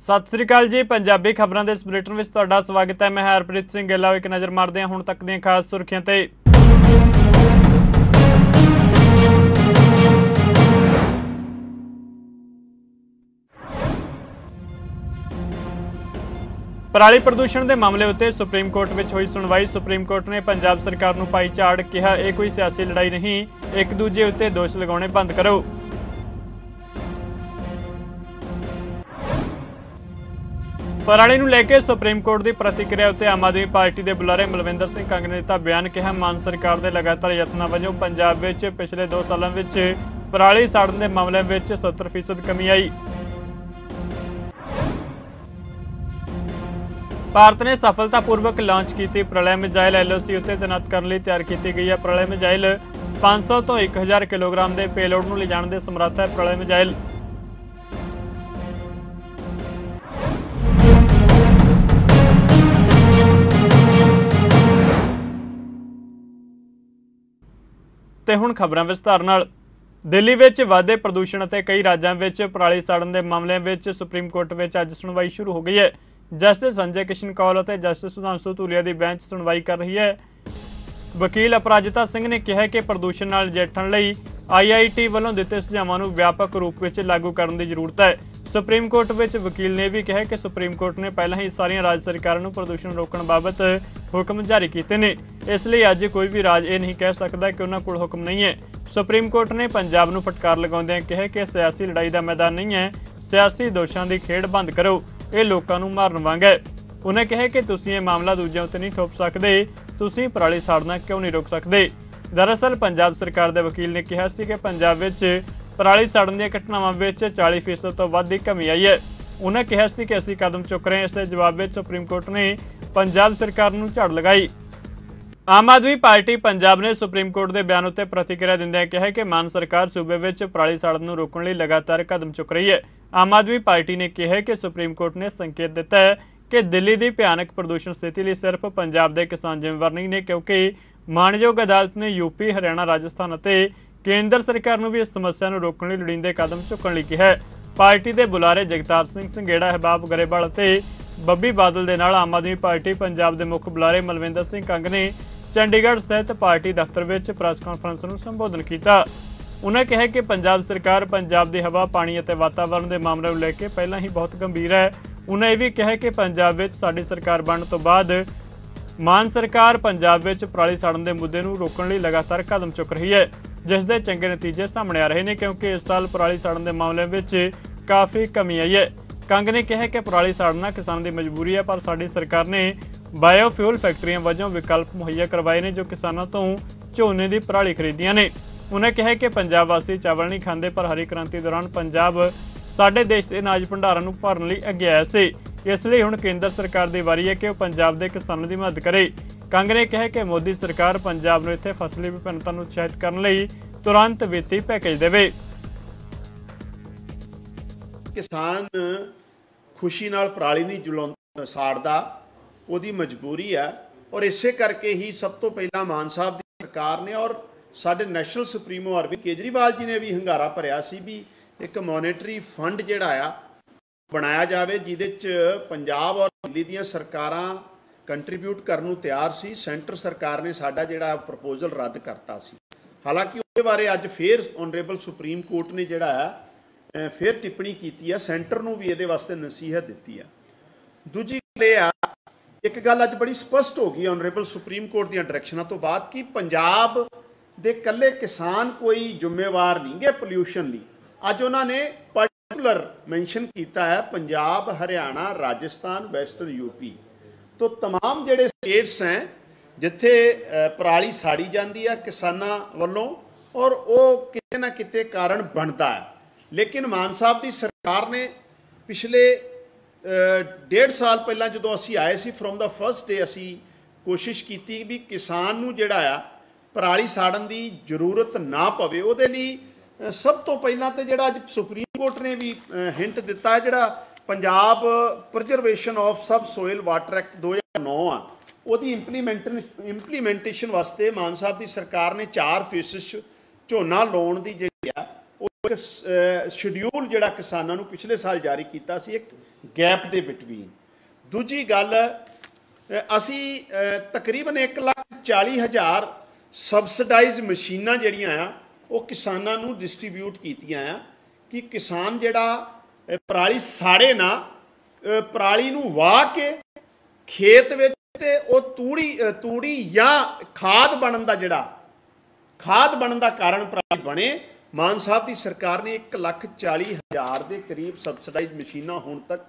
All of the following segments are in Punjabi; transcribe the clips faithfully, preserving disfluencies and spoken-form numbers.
सत श्री अकाल जी। पंजाबी खबरों के इस बुलेटिन में तुहाडा स्वागत है। मैं हरप्रीत सिंह गिल। एक नज़र मारते हैं हुण तक दी खास सुर्खियां ते। पराली प्रदूषण के मामले उत्ते सुप्रीम कोर्ट में हुई सुनवाई। सुप्रीम कोर्ट ने पंजाब सरकार नूं पाई झाड़, कहा यह कोई सियासी लड़ाई नहीं, एक दूजे उत्ते दोष लगाने बंद करो। पराली नूं लैके सुप्रीम कोर्ट की प्रतिक्रिया उत्ते आम आदमी पार्टी के बुलारे मलविंदर सिंह कंग ने दिता बयान। कहा मान सरकार के लगातार यत्नां वजों पंजाब विच पिछले दो सालों विच पराली साड़न के मामलों में सत्तर फीसद कमी आई। भारत ने सफलतापूर्वक लॉन्च की प्रलय मिजाइल। एल ओ सी उत्ते तैनात करने लई तैयार की गई है। प्रलय मिजाइल पाँच सौ तो एक हज़ार किलोग्राम के पेलोड नूं लिजाण दे समर्थ है। प्रलय मिजाइल ते हुण खबरां विस्तार नाल। दिल्ली विच वाधे प्रदूषण अते कई राज्यां विच पराली साड़न के मामलों में सुप्रीम कोर्ट विच अज सुनवाई शुरू हो गई है। जस्टिस संजय किशन कौल और जस्टिस सुधांशु धूलिया की बेंच सुनवाई कर रही है। वकील अपराजिता सिंह ने कहा कि प्रदूषण नाल नजिठण लई आई आई टी वालों दिते सुझावां नूं व्यापक रूप में लागू करने की जरूरत है। सुप्रीम कोर्ट विच वकील ने भी कहा कि सुप्रीम कोर्ट ने पहला ही सारिया राज्य सरकारों नूं प्रदूषण रोकण बाबत हुक्म जारी किए हैं। इसलिए अज कोई भी राज ये नहीं कह सकता कि उन्होंने कोल हुक्म नहीं है। सुप्रीम कोर्ट ने पंजाब नूं फटकार लगाउंदिआं कहा कि सियासी लड़ाई का मैदान नहीं है, सियासी दोषां की खेड बंद करो, ये लोगों नूं मारन वांग है। उन्हें कहा कि तुसीं ये मामला दूजिआं उत्ते नहीं थोप सकते, तुसीं पराली साड़ना क्यों नहीं रोक सकते। दरअसल पंजाब सरकार के वकील ने कहा सी कि पंजाब विच पराली साड़न दी घटनावां विच चालीस फीसद तो वध दी कमी आई है। उन्हें कहा सी कि असीं कदम चुक रहे हैं। इसके जवाब में सुप्रीम कोर्ट ने पंजाब सरकार नूं झाड़ लगाई। आम आदमी पार्टी पंजाब ने सुप्रीम कोर्ट के बयान उत्ते प्रतिक्रिया दिंदिआं कहा कि मान सरकार सूबे विच पराली साड़न नूं रोकण लई लगातार कदम चुक रही है। आम आदमी पार्टी ने कहा कि सुप्रीम कोर्ट ने संकेत दिता है कि दिल्ली की भयानक प्रदूषण स्थिति लिए सिर्फ पंजाब के किसान जिम्मेवार नहीं ने, क्योंकि माणयोग अदालत ने यूपी, हरियाणा, राजस्थान और केंद्र सरकार नूं भी इस समस्या नूं रोकण लई लोड़ींदे कदम चुकण लई कहा है। पार्टी के बुलारे जगतार सिंह संघेड़ा, हबाब गरेवाल और बब्बी बादल के नाल आम आदमी पार्टी पंजाब के मुख बुलारे मलविंदर सिंह कंग ने चंडीगढ़ स्थित पार्टी दफ्तर में प्रेस कॉन्फ्रेंस में संबोधन किया। उन्हें कहा कि पंजाब सरकार पंजाब की हवा, पानी और वातावरण के मामलों को लेकर पहला ही बहुत गंभीर है। उन्हें यह भी कहा कि पंजाब में साडी सरकार बनने तो बाद मान सरकार पंजाब में पराली साड़न के मुद्दे को रोकने लिए लगातार कदम चुक रही है, जिसके चंगे नतीजे सामने आ रहे हैं, क्योंकि इस साल पराली साड़न के मामले में काफ़ी कमी आई है। कंग ने कहा कि पराली साड़ना किसानों की मजबूरी है, पर साडी सरकार ने बायोफ्यूल फैक्ट्रियां वजों विकल्प मुहैया करवाए ने जो किसानों तो झोने की पराली खरीदियां ने। उन्हें कहा कि पंजाब वासी चावल नहीं खाते, पर हरी क्रांति दौरान पंजाब साडे देश के अनाज भंडारां नूं भरन लई अगे आया सी। इसलिए हुण केंद्र सरकार की वारी है कि वह पंजाब के किसानों की मदद करे। कंग ने कहा कि मोदी सरकार पंजाब नूं इत्थे फसली विभिन्नता नूं उत्साहित करने लई तुरंत वित्ती पैकेज देवे। किसान खुशी नाल पराली नहीं जलाउंदा साड़दा, ਉਹਦੀ मजबूरी है, और इसे करके ही सब तो पहला मान साहब की सरकार ने और साडे नैशनल सुप्रीमो अरविंद केजरीवाल जी ने भी हंगारा भरिया सी भी एक मॉनेटरी फंड जिहड़ा आ बनाया जाए, जिहदे च पंजाब और दिल्ली दीयां सरकारां कंट्रीब्यूट करन नूं तैयार सी। सेंटर सरकार ने साडा जिहड़ा प्रपोजल रद्द करता सी। हालांकि उसदे बारे अज फिर ऑनरेबल सुप्रीम कोर्ट ने जिहड़ा है फिर टिप्पणी की है, सेंटर नूं भी इहदे वास्ते नसीहत दी है। दूजी गल यह आ, एक गल अज बड़ी स्पष्ट हो गई ऑनरेबल सुप्रीम कोर्ट दी डायरैक्शनां तो बाद कि पंजाब दे कल्ले किसान कोई जिम्मेवार नहीं गे पोल्यूशन लई। अज उन्होंने पर्टिकुलर मैंशन किया है पंजाब, हरियाणा, राजस्थान, वैस्टर्न यूपी, तो तमाम जिहड़े स्टेट्स हैं जिथे पराली साड़ी जाती है किसानां वल्लों, और वो किते ना किते कारण बनता है। लेकिन मान साहब की सरकार ने पिछले डेढ़ साल पहला जो असी आए सी, फ्रॉम द फर्स्ट डे असी कोशिश की भी किसान नूं जिहड़ा आ पराली साड़न की जरूरत ना पवे। उहदे लई सब तो पहला तो जिहड़ा अज सुप्रीम कोर्ट ने भी हिंट दिता है, जिहड़ा Punjab preservation of subsoil water act दो हज़ार नौ आ, ਉਹਦੀ ਇੰਪਲੀਮੈਂਟ ਇੰਪਲੀਮੈਂਟੇਸ਼ਨ वास्ते मान साहब की सरकार ने चार फेसिस झोना लाउण दी जिहड़ी आ ਇੱਕ ਸ਼ਡਿਊਲ ਜਿਹੜਾ ਕਿਸਾਨਾਂ ਨੂੰ ਪਿਛਲੇ ਸਾਲ ਜਾਰੀ ਕੀਤਾ ਸੀ, ਇੱਕ ਗੈਪ ਦੇ ਬਿਟਵੀਨ। ਦੂਜੀ ਗੱਲ, ਅਸੀਂ ਤਕਰੀਬਨ ਇੱਕ ਲੱਖ ਚਾਲੀ ਹਜ਼ਾਰ ਸਬਸਿਡਾਈਜ਼ ਮਸ਼ੀਨਾਂ ਜਿਹੜੀਆਂ ਆ ਉਹ ਕਿਸਾਨਾਂ ਨੂੰ ਡਿਸਟਰੀਬਿਊਟ ਕੀਤੀਆਂ ਆ ਕਿ ਕਿਸਾਨ ਜਿਹੜਾ ਪਰਾਲੀ ਸਾੜੇ ਨਾ, ਪਰਾਲੀ ਨੂੰ ਵਾਹ ਕੇ ਖੇਤ ਵਿੱਚ ਤੇ ਉਹ ਤੂੜੀ ਤੂੜੀ ਜਾਂ ਖਾਦ ਬਣਨ ਦਾ ਜਿਹੜਾ ਖਾਦ ਬਣਨ ਦਾ ਕਾਰਨ ਪਰਾਲੀ ਬਣੇ। ਮਾਨ ਸਾਹਿਬ ਦੀ ਸਰਕਾਰ ਨੇ ਇੱਕ ਲੱਖ ਚਾਲੀ ਹਜ਼ਾਰ ਦੇ ਕਰੀਬ ਸਬਸਿਡਾਈਜ਼ ਮਸ਼ੀਨਾਂ ਹੁਣ ਤੱਕ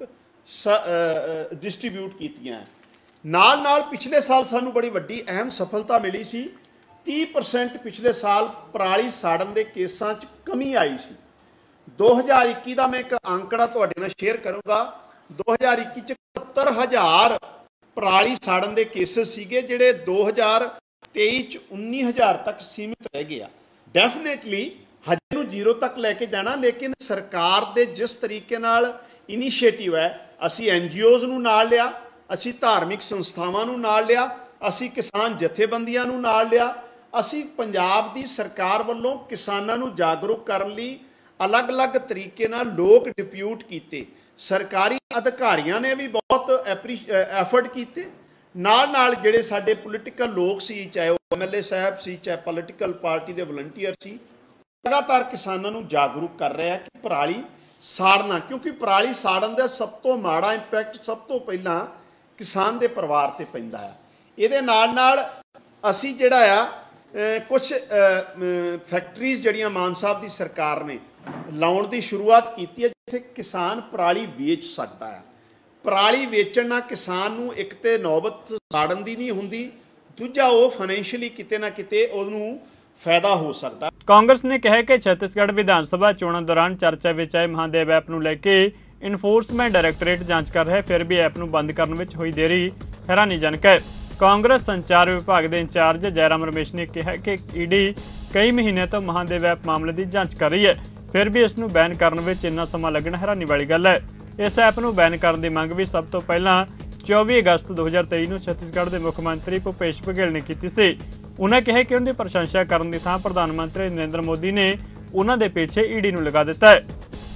ਡਿਸਟਰੀਬਿਊਟ ਕੀਤੀਆਂ। ਨਾਲ ਨਾਲ ਪਿਛਲੇ ਸਾਲ ਸਾਨੂੰ ਬੜੀ ਵੱਡੀ ਅਹਿਮ ਸਫਲਤਾ ਮਿਲੀ ਸੀ, ਤੀਹ ਪਰਸੈਂਟ ਪਿਛਲੇ ਸਾਲ ਪਰਾਲੀ ਸਾੜਨ ਦੇ ਕੇਸਾਂ 'ਚ ਕਮੀ ਆਈ ਸੀ। ਦੋ ਹਜ਼ਾਰ ਇੱਕੀ ਦਾ ਮੈਂ ਇੱਕ ਅੰਕੜਾ ਤੁਹਾਡੇ ਨਾਲ ਸ਼ੇਅਰ ਕਰੂੰਗਾ। ਦੋ ਹਜ਼ਾਰ ਇੱਕੀ 'ਚ ਇਕਹੱਤਰ ਹਜ਼ਾਰ ਪਰਾਲੀ ਸਾੜਨ ਦੇ ਕੇਸਿਸ ਸੀਗੇ, ਜਿਹੜੇ ਦੋ ਹਜ਼ਾਰ ਤੇਈ 'ਚ ਉੱਨੀ ਹਜ਼ਾਰ ਤੱਕ ਸੀਮਿਤ ਰਹਿ ਗਏ ਆ। ਡੈਫੀਨੇਟਲੀ ਹਜੇ ਨੂੰ ਜ਼ੀਰੋ ਤੱਕ ਲੈ ਕੇ ਜਾਣਾ, ਲੇਕਿਨ ਸਰਕਾਰ ਦੇ ਜਿਸ ਤਰੀਕੇ ਨਾਲ ਇਨੀਸ਼ੀਏਟਿਵ ਹੈ, ਅਸੀਂ ਐਨ ਜੀ ਓਜ਼ ਨੂੰ ਨਾਲ ਲਿਆ, ਅਸੀਂ ਧਾਰਮਿਕ ਸੰਸਥਾਵਾਂ ਨੂੰ ਨਾਲ ਲਿਆ, ਅਸੀਂ ਕਿਸਾਨ ਜਥੇਬੰਦੀਆਂ ਨੂੰ ਨਾਲ ਲਿਆ, ਅਸੀਂ ਪੰਜਾਬ ਦੀ ਸਰਕਾਰ ਵੱਲੋਂ ਕਿਸਾਨਾਂ ਨੂੰ ਜਾਗਰੂਕ ਕਰਨ ਲਈ ਅਲੱਗ-ਅਲੱਗ ਤਰੀਕੇ ਨਾਲ ਲੋਕ ਡਿਪਿਊਟ ਕੀਤੇ। ਸਰਕਾਰੀ ਅਧਿਕਾਰੀਆਂ ਨੇ ਵੀ ਬਹੁਤ ਐਪਰੀ ਐਫਰਟ ਕੀਤੇ। ਨਾਲ ਨਾਲ ਜਿਹੜੇ ਸਾਡੇ ਪੋਲੀਟੀਕਲ ਲੋਕ ਸੀ, ਚਾਹੇ ਉਹ ਐਮ ਐਲ ਏ ਸਾਹਿਬ ਸੀ, ਚਾਹੇ ਪੋਲੀਟੀਕਲ ਪਾਰਟੀ ਦੇ ਵਲੰਟੀਅਰ ਸੀ, ਲਗਾਤਾਰ ਕਿਸਾਨਾਂ ਨੂੰ ਜਾਗਰੂਕ ਕਰ ਰਿਹਾ ਕਿ ਪਰਾਲੀ ਸਾੜਨਾ, ਕਿਉਂਕਿ ਪਰਾਲੀ ਸਾੜਨ ਦਾ ਸਭ ਤੋਂ ਮਾੜਾ ਇੰਪੈਕਟ ਸਭ ਤੋਂ ਪਹਿਲਾਂ ਕਿਸਾਨ ਦੇ ਪਰਿਵਾਰ ਤੇ ਪੈਂਦਾ ਆ। ਇਹਦੇ ਨਾਲ ਨਾਲ ਅਸੀਂ ਜਿਹੜਾ ਆ ਕੁਝ ਫੈਕਟਰੀਜ਼ ਜਿਹੜੀਆਂ ਮਾਨ ਸਾਹਿਬ ਦੀ ਸਰਕਾਰ ਨੇ ਲਾਉਣ ਦੀ ਸ਼ੁਰੂਆਤ ਕੀਤੀ ਹੈ, ਜਿੱਥੇ ਕਿਸਾਨ ਪਰਾਲੀ ਵੇਚ ਸਕਦਾ ਹੈ। ਪਰਾਲੀ ਵੇਚਣ ਨਾਲ ਕਿਸਾਨ ਨੂੰ ਇੱਕ ਤੇ ਨੌਬਤ ਸਾੜਨ ਦੀ ਨਹੀਂ ਹੁੰਦੀ, ਦੂਜਾ ਉਹ ਫਾਈਨੈਂਸ਼ੀਅਲੀ ਕਿਤੇ ਨਾ ਕਿਤੇ ਉਹਨੂੰ ਫਾਇਦਾ ਹੋ ਸਕਦਾ। ਕਾਂਗਰਸ ਨੇ ਕਿਹਾ ਕਿ ਛੱਤੀਸਗੜ੍ਹ ਵਿਧਾਨ ਸਭਾ ਚੋਣਾਂ ਦੌਰਾਨ ਚਰਚਾ ਵਿੱਚ ਆਏ ਮਹਾਦੇਵ ਐਪ ਨੂੰ ਲੈ ਕੇ ਇਨਫੋਰਸਮੈਂਟ ਡਾਇਰੈਕਟੋਰੇਟ ਜਾਂਚ ਕਰ ਰਿਹਾ, ਫਿਰ ਵੀ ਐਪ ਨੂੰ ਬੰਦ ਕਰਨ ਵਿੱਚ ਹੋਈ ਦੇਰੀ ਹੈਰਾਨੀਜਨਕ ਹੈ। ਕਾਂਗਰਸ ਸੰਚਾਰ ਵਿਭਾਗ ਦੇ ਇੰਚਾਰਜ ਜੈਰਾਮ ਰਮੇਸ਼ ਨੇ ਕਿਹਾ ਕਿ ਈ ਡੀ ਕਈ ਮਹੀਨਿਆਂ ਤੋਂ ਮਹਾਦੇਵ ਐਪ ਮਾਮਲੇ ਦੀ ਜਾਂਚ ਕਰ ਰਹੀ ਹੈ, ਫਿਰ ਵੀ ਇਸ ਨੂੰ ਬੈਨ ਕਰਨ ਵਿੱਚ ਇੰਨਾ ਸਮਾਂ ਲੱਗਣਾ ਹੈਰਾਨੀ ਵਾਲੀ ਗੱਲ ਹੈ। ਇਸ ਐਪ ਨੂੰ ਬੈਨ ਕਰਨ ਦੀ ਮੰਗ ਵੀ ਸਭ ਤੋਂ ਪਹਿਲਾਂ ਚੌਵੀ ਅਗਸਤ ਦੋ ਹਜ਼ਾਰ ਤੇਈ ਨੂੰ ਛੱਤੀਸਗੜ੍ਹ ਦੇ ਮੁੱਖ ਮੰਤਰੀ ਭੁਪੇਸ਼ ਬਘੇਲ ਨੇ ਕੀਤੀ ਸੀ। ਉਹਨਾਂ ਕਿਹਾ ਕਿ ਉਹਨਾਂ ਦੀ ਪ੍ਰਸ਼ੰਸਾ ਕਰਨ ਦੀ ਥਾਂ ਪ੍ਰਧਾਨ ਮੰਤਰੀ ਨਰਿੰਦਰ ਮੋਦੀ ਨੇ ਉਹਨਾਂ ਦੇ ਪਿੱਛੇ ਈ ਡੀ ਨੂੰ ਲਗਾ ਦਿੱਤਾ ਹੈ।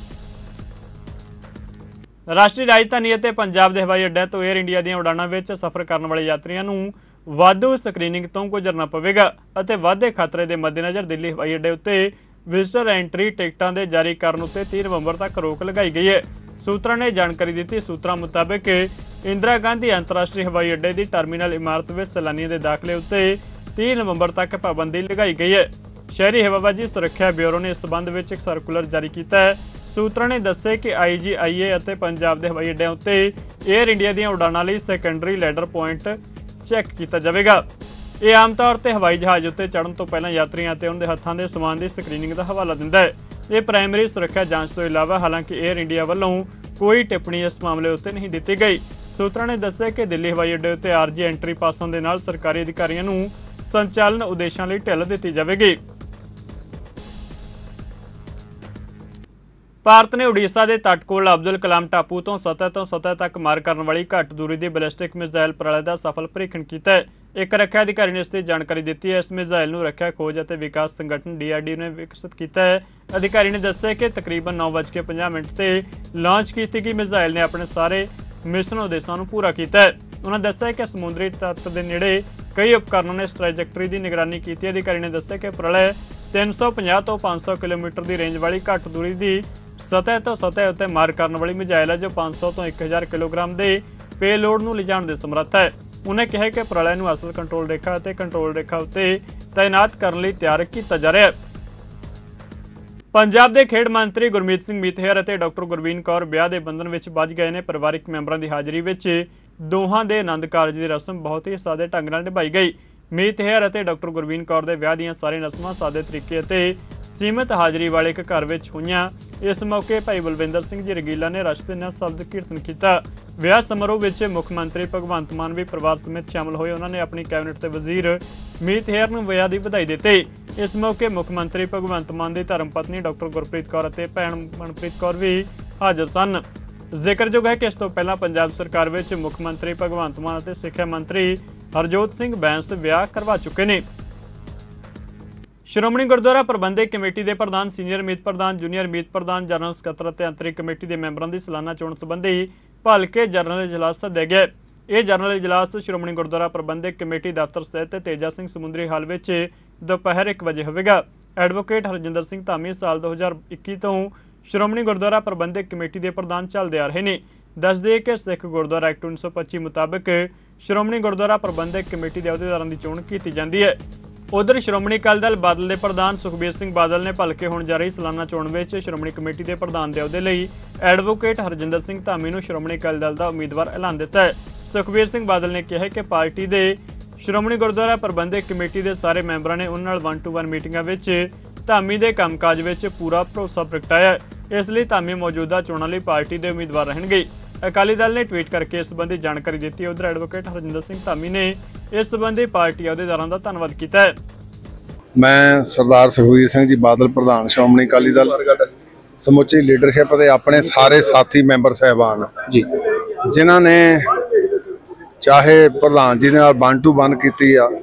ਰਾਸ਼ਟਰੀ ਰਾਜਧਾਨੀ ਅਤੇ ਪੰਜਾਬ ਦੇ ਹਵਾਈ ਅੱਡਿਆਂ ਤੋਂ ਏਅਰ ਇੰਡੀਆ ਦੀਆਂ ਉਡਾਣਾਂ ਵਿੱਚ ਸਫ਼ਰ ਕਰਨ ਵਾਲੇ ਯਾਤਰੀਆਂ ਨੂੰ ਵਾਧੂ ਸਕਰੀਨਿੰਗ ਤੋਂ ਗੁਜ਼ਰਨਾ ਪਵੇਗਾ ਅਤੇ ਵਾਧੇ ਖਤਰੇ ਦੇ ਮੱਦੇਨਜ਼ਰ ਦਿੱਲੀ ਹਵਾਈ ਅੱਡੇ ਉੱਤੇ ਵਿਜ਼ਟਰ ਐਂਟਰੀ ਟਿਕਟਾਂ ਦੇ ਜਾਰੀ ਕਰਨ ਉੱਤੇ ਤੀਹ ਨਵੰਬਰ ਤੱਕ ਰੋਕ ਲਗਾਈ ਗਈ ਹੈ। ਸੂਤਰਾਂ ਨੇ ਜਾਣਕਾਰੀ ਦਿੱਤੀ। ਸੂਤਰਾਂ ਮੁਤਾਬਕ ਇੰਦਰਾ ਗਾਂਧੀ ਅੰਤਰਰਾਸ਼ਟਰੀ ਹਵਾਈ ਅੱਡੇ ਦੀ ਟਰਮੀਨਲ ਇਮਾਰਤ ਵਿੱਚ ਸੈਲਾਨੀਆਂ ਦੇ ਦਾਖਲੇ ਉੱਤੇ ਤੀਹ ਨਵੰਬਰ ਤੱਕ ਪਾਬੰਦੀ ਲਗਾਈ ਗਈ ਹੈ। ਸ਼ਹਿਰੀ ਹਵਾਬਾਜ਼ੀ ਸੁਰੱਖਿਆ ਬਿਊਰੋ ਨੇ ਇਸ ਸਬੰਧ ਵਿੱਚ ਇੱਕ ਸਰਕੂਲਰ ਜਾਰੀ ਕੀਤਾ ਹੈ। ਸੂਤਰਾਂ ਨੇ ਦੱਸਿਆ ਕਿ ਆਈ ਜੀ ਆਈ ਏ ਅਤੇ ਪੰਜਾਬ ਦੇ ਹਵਾਈ ਅੱਡਿਆਂ ਉੱਤੇ ਏਅਰ ਇੰਡੀਆ ਦੀਆਂ ਉਡਾਣਾਂ ਲਈ ਸੈਕੰਡਰੀ ਲੈਡਰ ਪੁਆਇੰਟ ਚੈੱਕ ਕੀਤਾ ਜਾਵੇਗਾ। ਇਹ ਆਮ ਤੌਰ ਤੇ ਹਵਾਈ ਜਹਾਜ਼ ਉੱਤੇ ਚੜ੍ਹਨ ਤੋਂ ਪਹਿਲਾਂ ਯਾਤਰੀਆਂ ਅਤੇ ਉਹਨਾਂ ਦੇ ਹੱਥਾਂ ਦੇ ਸਮਾਨ ਦੀ ਸਕਰੀਨਿੰਗ ਦਾ ਹਵਾਲਾ ਦਿੰਦਾ ਹੈ। ਇਹ ਪ੍ਰਾਇਮਰੀ ਸੁਰੱਖਿਆ ਜਾਂਚ ਤੋਂ ਇਲਾਵਾ ਹਾਲਾਂਕਿ ਏਅਰ ਇੰਡੀਆ ਵੱਲੋਂ ਕੋਈ ਟਿੱਪਣੀ ਇਸ ਮਾਮਲੇ ਉੱਤੇ ਨਹੀਂ ਦਿੱਤੀ ਗਈ। ਸੂਤਰਾਂ ਨੇ ਦੱਸਿਆ ਕਿ ਦਿੱਲੀ ਹਵਾਈ ਅੱਡੇ ਉੱਤੇ ਆਰਜੀ ਐਂਟਰੀ ਪਾਸਾਂ ਦੇ ਨਾਲ ਸਰਕਾਰੀ ਅਧਿਕਾਰੀਆਂ ਨੂੰ ਸੰਚਾਲਨ ਉਦੇਸ਼ਾਂ ਲਈ ਢਿੱਲ ਦਿੱਤੀ ਜਾਵੇਗੀ। ਭਾਰਤ ਨੇ ਉੜੀਸਾ ਦੇ ਤੱਟ ਕੋਲ ਅਬਦੁਲ ਕਲਾਮ ਟਾਪੂ ਤੋਂ ਸਤਹ ਤੋਂ ਸਤਹ ਤੱਕ ਮਾਰ ਕਰਨ ਵਾਲੀ ਘੱਟ ਦੂਰੀ ਦੀ ਬੈਲਿਸਟਿਕ ਮਿਜ਼ਾਈਲ ਪ੍ਰਣਾਲੀ ਦਾ ਸਫਲ ਪ੍ਰੀਖਣ ਕੀਤਾ ਹੈ। ਇੱਕ ਰੱਖਿਆ ਅਧਿਕਾਰੀ ਨੇ ਇਸ ਦੀ ਜਾਣਕਾਰੀ ਦਿੱਤੀ ਹੈ। ਇਸ ਮਿਜ਼ਾਈਲ ਨੂੰ ਰੱਖਿਆ ਖੋਜ ਅਤੇ ਵਿਕਾਸ ਸੰਗਠਨ ਡੀ ਆਰ ਡੀ ਓ ਨੇ ਵਿਕਸਿਤ ਕੀਤਾ ਹੈ। ਅਧਿਕਾਰੀ ਨੇ ਦੱਸਿਆ ਕਿ ਤਕਰੀਬਨ ਨੌ ਵੱਜ ਕੇ ਪੰਜਾਹ ਮਿੰਟ ਤੇ ਲਾਂਚ ਕੀਤੀ ਗਈ ਮਿਜ਼ਾਈਲ ਨੇ ਆਪਣੇ ਸਾਰੇ ਮਿਸ਼ਨ ਉਦੇਸ਼ਾਂ ਨੂੰ ਪੂਰਾ ਕੀਤਾ ਹੈ। ਉਹਨਾਂ ਦੱਸਿਆ ਕਿ ਸਮੁੰਦਰੀ ਤੱਟ ਦੇ ਨੇੜੇ ਕਈ ਉਪਕਰਨਾਂ ਨੇ ਇਸ ਟ੍ਰੈਜੈਕਟਰੀ ਦੀ ਨਿਗਰਾਨੀ ਕੀਤੀ ਹੈ। ਅਧਿਕਾਰੀ ਨੇ ਦੱਸਿਆ ਕਿ ਪ੍ਰਣਾਲੀ ਤਿੰਨ ਸੌ ਪੰਜਾਹ ਤੋਂ ਪੰਜ ਸੌ ਕਿਲੋਮੀਟਰ ਦੀ ਰੇਂਜ ਵਾਲੀ ਘੱਟ ਦੂਰੀ ਦੀ ਸਤਹ ਤੋਂ ਸਤਹ ਉੱਤੇ ਮਾਰ ਕਰਨ ਵਾਲੀ ਮਿਜ਼ਾਈਲ ਹੈ, ਜੋ ਪੰਜ ਸੌ ਤੋਂ ਇੱਕ ਹਜ਼ਾਰ ਕਿਲੋਗ੍ਰਾਮ ਦੇ ਪੇਲੋਡ ਨੂੰ ਲਿਜਾਣ ਦੇ ਸਮਰੱਥ ਹੈ। ਉਹਨੇ ਕਿਹਾ ਕਿ ਪ੍ਰਣਾਲੀ ਨੂੰ ਅਸਲ ਕੰਟਰੋਲ ਰੇਖਾ ਅਤੇ ਕੰਟਰੋਲ ਰੇਖਾ ਉੱਤੇ ਤਾਇਨਾਤ ਕਰਨ ਲਈ ਤਿਆਰ ਕੀਤਾ ਜਾ ਰਿਹਾ ਹੈ। ਪੰਜਾਬ ਦੇ ਖੇਡ ਮੰਤਰੀ ਗੁਰਮੀਤ ਸਿੰਘ ਮੀਤਹਿਰ ਅਤੇ ਡਾਕਟਰ ਗੁਰਵੀਨ ਕੌਰ ਵਿਆਹ ਦੇ ਬੰਧਨ ਵਿੱਚ ਬੱਝ ਗਏ ਨੇ। ਪਰਿਵਾਰਕ ਮੈਂਬਰਾਂ ਦੀ ਹਾਜ਼ਰੀ ਵਿੱਚ ਦੋਹਾਂ ਦੇ ਆਨੰਦ ਕਾਰਜ ਦੀ ਰਸਮ ਬਹੁਤ ਹੀ ਸਾਦੇ ਢੰਗ ਨਾਲ ਨਿਭਾਈ ਗਈ। ਮੀਤਹਿਰ ਅਤੇ ਡਾਕਟਰ ਗੁਰਵੀਨ ਕੌਰ ਦੇ ਵਿਆਹ ਦੀਆਂ ਸਾਰੀਆਂ ਰਸਮਾਂ ਸਾਦੇ ਤਰੀਕੇ ਅਤੇ ਸੀਮਿਤ ਹਾਜ਼ਰੀ ਵਾਲੇ ਇੱਕ ਘਰ ਵਿੱਚ ਹੋਈਆਂ। ਇਸ ਮੌਕੇ ਭਾਈ ਬਲਵਿੰਦਰ ਸਿੰਘ ਜੀ ਰੰਗੀਲਾ ਨੇ ਰਾਸ਼ਟਰੀ ਨਾਲ ਸ਼ਬਦ ਕੀਰਤਨ ਕੀਤਾ। ਵਿਆਹ ਸਮਾਰੋਹ ਵਿੱਚ ਮੁੱਖ ਮੰਤਰੀ ਭਗਵੰਤ ਮਾਨ ਵੀ ਪਰਿਵਾਰ ਸਮੇਤ ਸ਼ਾਮਲ ਹੋਏ। ਉਹਨਾਂ ਨੇ ਆਪਣੀ ਕੈਬਨਿਟ ਦੇ ਵਜ਼ੀਰ ਮੀਤਹਿਰ ਨੂੰ ਵਿਆਹ ਦੀ ਵਧਾਈ ਦਿੱਤੀ। ਇਸ ਮੌਕੇ ਮੁੱਖ ਮੰਤਰੀ ਭਗਵੰਤ ਮਾਨ ਦੀ ਧਰਮ ਪਤਨੀ ਡਾਕਟਰ ਗੁਰਪ੍ਰੀਤ ਕੌਰ ਅਤੇ ਭੈਣ ਮਨਪ੍ਰੀਤ ਕੌਰ ਵੀ ਹਾਜ਼ਰ ਸਨ। ਜ਼ਿਕਰਯੋਗ ਹੈ ਕਿ ਇਸ ਤੋਂ ਪਹਿਲਾਂ ਪੰਜਾਬ ਸਰਕਾਰ ਵਿੱਚ ਮੁੱਖ ਮੰਤਰੀ ਭਗਵੰਤ ਮਾਨ ਅਤੇ ਸਿੱਖਿਆ ਮੰਤਰੀ ਹਰਜੋਤ ਸਿੰਘ ਬੈਂਸ ਵਿਆਹ ਕਰਵਾ ਚੁੱਕੇ ਨੇ। ਸ਼੍ਰੋਮਣੀ ਗੁਰਦੁਆਰਾ ਪ੍ਰਬੰਧਕ ਕਮੇਟੀ ਦੇ ਪ੍ਰਧਾਨ, ਸੀਨੀਅਰ ਮੀਤ ਪ੍ਰਧਾਨ, ਜੂਨੀਅਰ ਮੀਤ ਪ੍ਰਧਾਨ, ਜਨਰਲ ਸਕੱਤਰ ਅਤੇ ਅੰਤਰਿਮ ਕਮੇਟੀ ਦੇ ਮੈਂਬਰਾਂ ਦੀ ਸਾਲਾਨਾ ਚੋਣ ਸੰਬੰਧੀ ਭਲਕੇ ਜਨਰਲ ਇਜਲਾਸ ਸੱਦਿਆ ਗਿਆ। ਇਹ ਜਨਰਲ ਇਜਲਾਸ ਸ਼੍ਰੋਮਣੀ ਗੁਰਦੁਆਰਾ ਪ੍ਰਬੰਧਕ ਕਮੇਟੀ ਦਫ਼ਤਰ ਸਥਿਤ ਤੇਜਾ ਸਿੰਘ ਸਮੁੰਦਰੀ ਹਾਲ ਵਿੱਚ ਦੁਪਹਿਰ ਇੱਕ ਵਜੇ ਹੋਵੇਗਾ। ਐਡਵੋਕੇਟ ਹਰਜਿੰਦਰ ਸਿੰਘ ਧਾਮੀ ਸਾਲ ਦੋ ਹਜ਼ਾਰ ਇੱਕੀ ਤੋਂ ਸ਼੍ਰੋਮਣੀ ਗੁਰਦੁਆਰਾ ਪ੍ਰਬੰਧਕ ਕਮੇਟੀ ਦੇ ਪ੍ਰਧਾਨ ਚੱਲਦੇ ਆ ਰਹੇ ਨੇ। ਦੱਸ ਦਈਏ ਕਿ ਸਿੱਖ ਗੁਰਦੁਆਰਾ ਐਕਟ ਉੱਨੀ ਸੌ ਪੱਚੀ ਮੁਤਾਬਕ ਸ਼੍ਰੋਮਣੀ ਗੁਰਦੁਆਰਾ ਪ੍ਰਬੰਧਕ ਕਮੇਟੀ ਦੇ ਅਹੁਦੇਦਾਰਾਂ ਦੀ ਚੋਣ ਕੀਤੀ ਜਾਂਦੀ ਹੈ। ਉਧਰ ਸ਼੍ਰੋਮਣੀ ਅਕਾਲੀ ਦਲ ਬਾਦਲ ਦੇ ਪ੍ਰਧਾਨ ਸੁਖਬੀਰ ਸਿੰਘ ਬਾਦਲ ਨੇ ਭਲਕੇ ਹੋਣ ਜਾ ਰਹੀ ਸਾਲਾਨਾ ਚੋਣ ਵਿੱਚ ਸ਼੍ਰੋਮਣੀ ਕਮੇਟੀ ਦੇ ਪ੍ਰਧਾਨ ਦੇ ਅਹੁਦੇ ਲਈ ਐਡਵੋਕੇਟ ਹਰਜਿੰਦਰ ਸਿੰਘ ਧਾਮੀ ਨੂੰ ਸ਼੍ਰੋਮਣੀ ਅਕਾਲੀ ਦਲ ਦਾ ਉਮੀਦਵਾਰ ਐਲਾਨ ਦਿੱਤਾ ਹੈ। ਸੁਖਬੀਰ ਸਿੰਘ ਬਾਦਲ ਨੇ ਕਿਹਾ ਕਿ ਪਾਰਟੀ ਦੇ ਸ਼੍ਰੋਮਣੀ ਗੁਰਦੁਆਰਾ ਪ੍ਰਬੰਧਕ ਕਮੇਟੀ ਦੇ ਸਾਰੇ ਮੈਂਬਰਾਂ ਨੇ ਉਹਨਾਂ ਨਾਲ ਵਨ ਟੂ ਵਨ ਮੀਟਿੰਗਾਂ ਵਿੱਚ ਧਾਮੀ ਦੇ ਕੰਮਕਾਜ ਵਿੱਚ ਪੂਰਾ ਭਰੋਸਾ ਪ੍ਰਗਟਾਇਆ। ਇਸ ਲਈ ਧਾਮੀ ਮੌਜੂਦਾ ਚੋਣਾਂ ਲਈ ਪਾਰਟੀ ਦੇ ਉਮੀਦਵਾਰ ਰਹਿਣਗੇ। ਅਕਾਲੀ ਦਲ ਨੇ ਟਵੀਟ ਕਰਕੇ ਇਸ ਸੰਬੰਧੀ ਜਾਣਕਾਰੀ ਦਿੱਤੀ। ਉਧਰ ਐਡਵੋਕੇਟ ਹਰਜਿੰਦਰ ਸਿੰਘ ਧਾਮੀ ਨੇ ਇਸ ਸੰਬੰਧੀ ਪਾਰਟੀ ਅਹੁਦੇਦਾਰਾਂ ਦਾ ਧੰਨਵਾਦ ਕੀਤਾ ਹੈ। मैं सरदार सुखबीर सिंह जी बादल प्रधान श्रोमणी अकाली दल समੁੱਚੀ लीडरशिप के अपने सारे साथी मैंबर साहबान जी जिन्होंने चाहे प्रधान जी ने वन टू वन की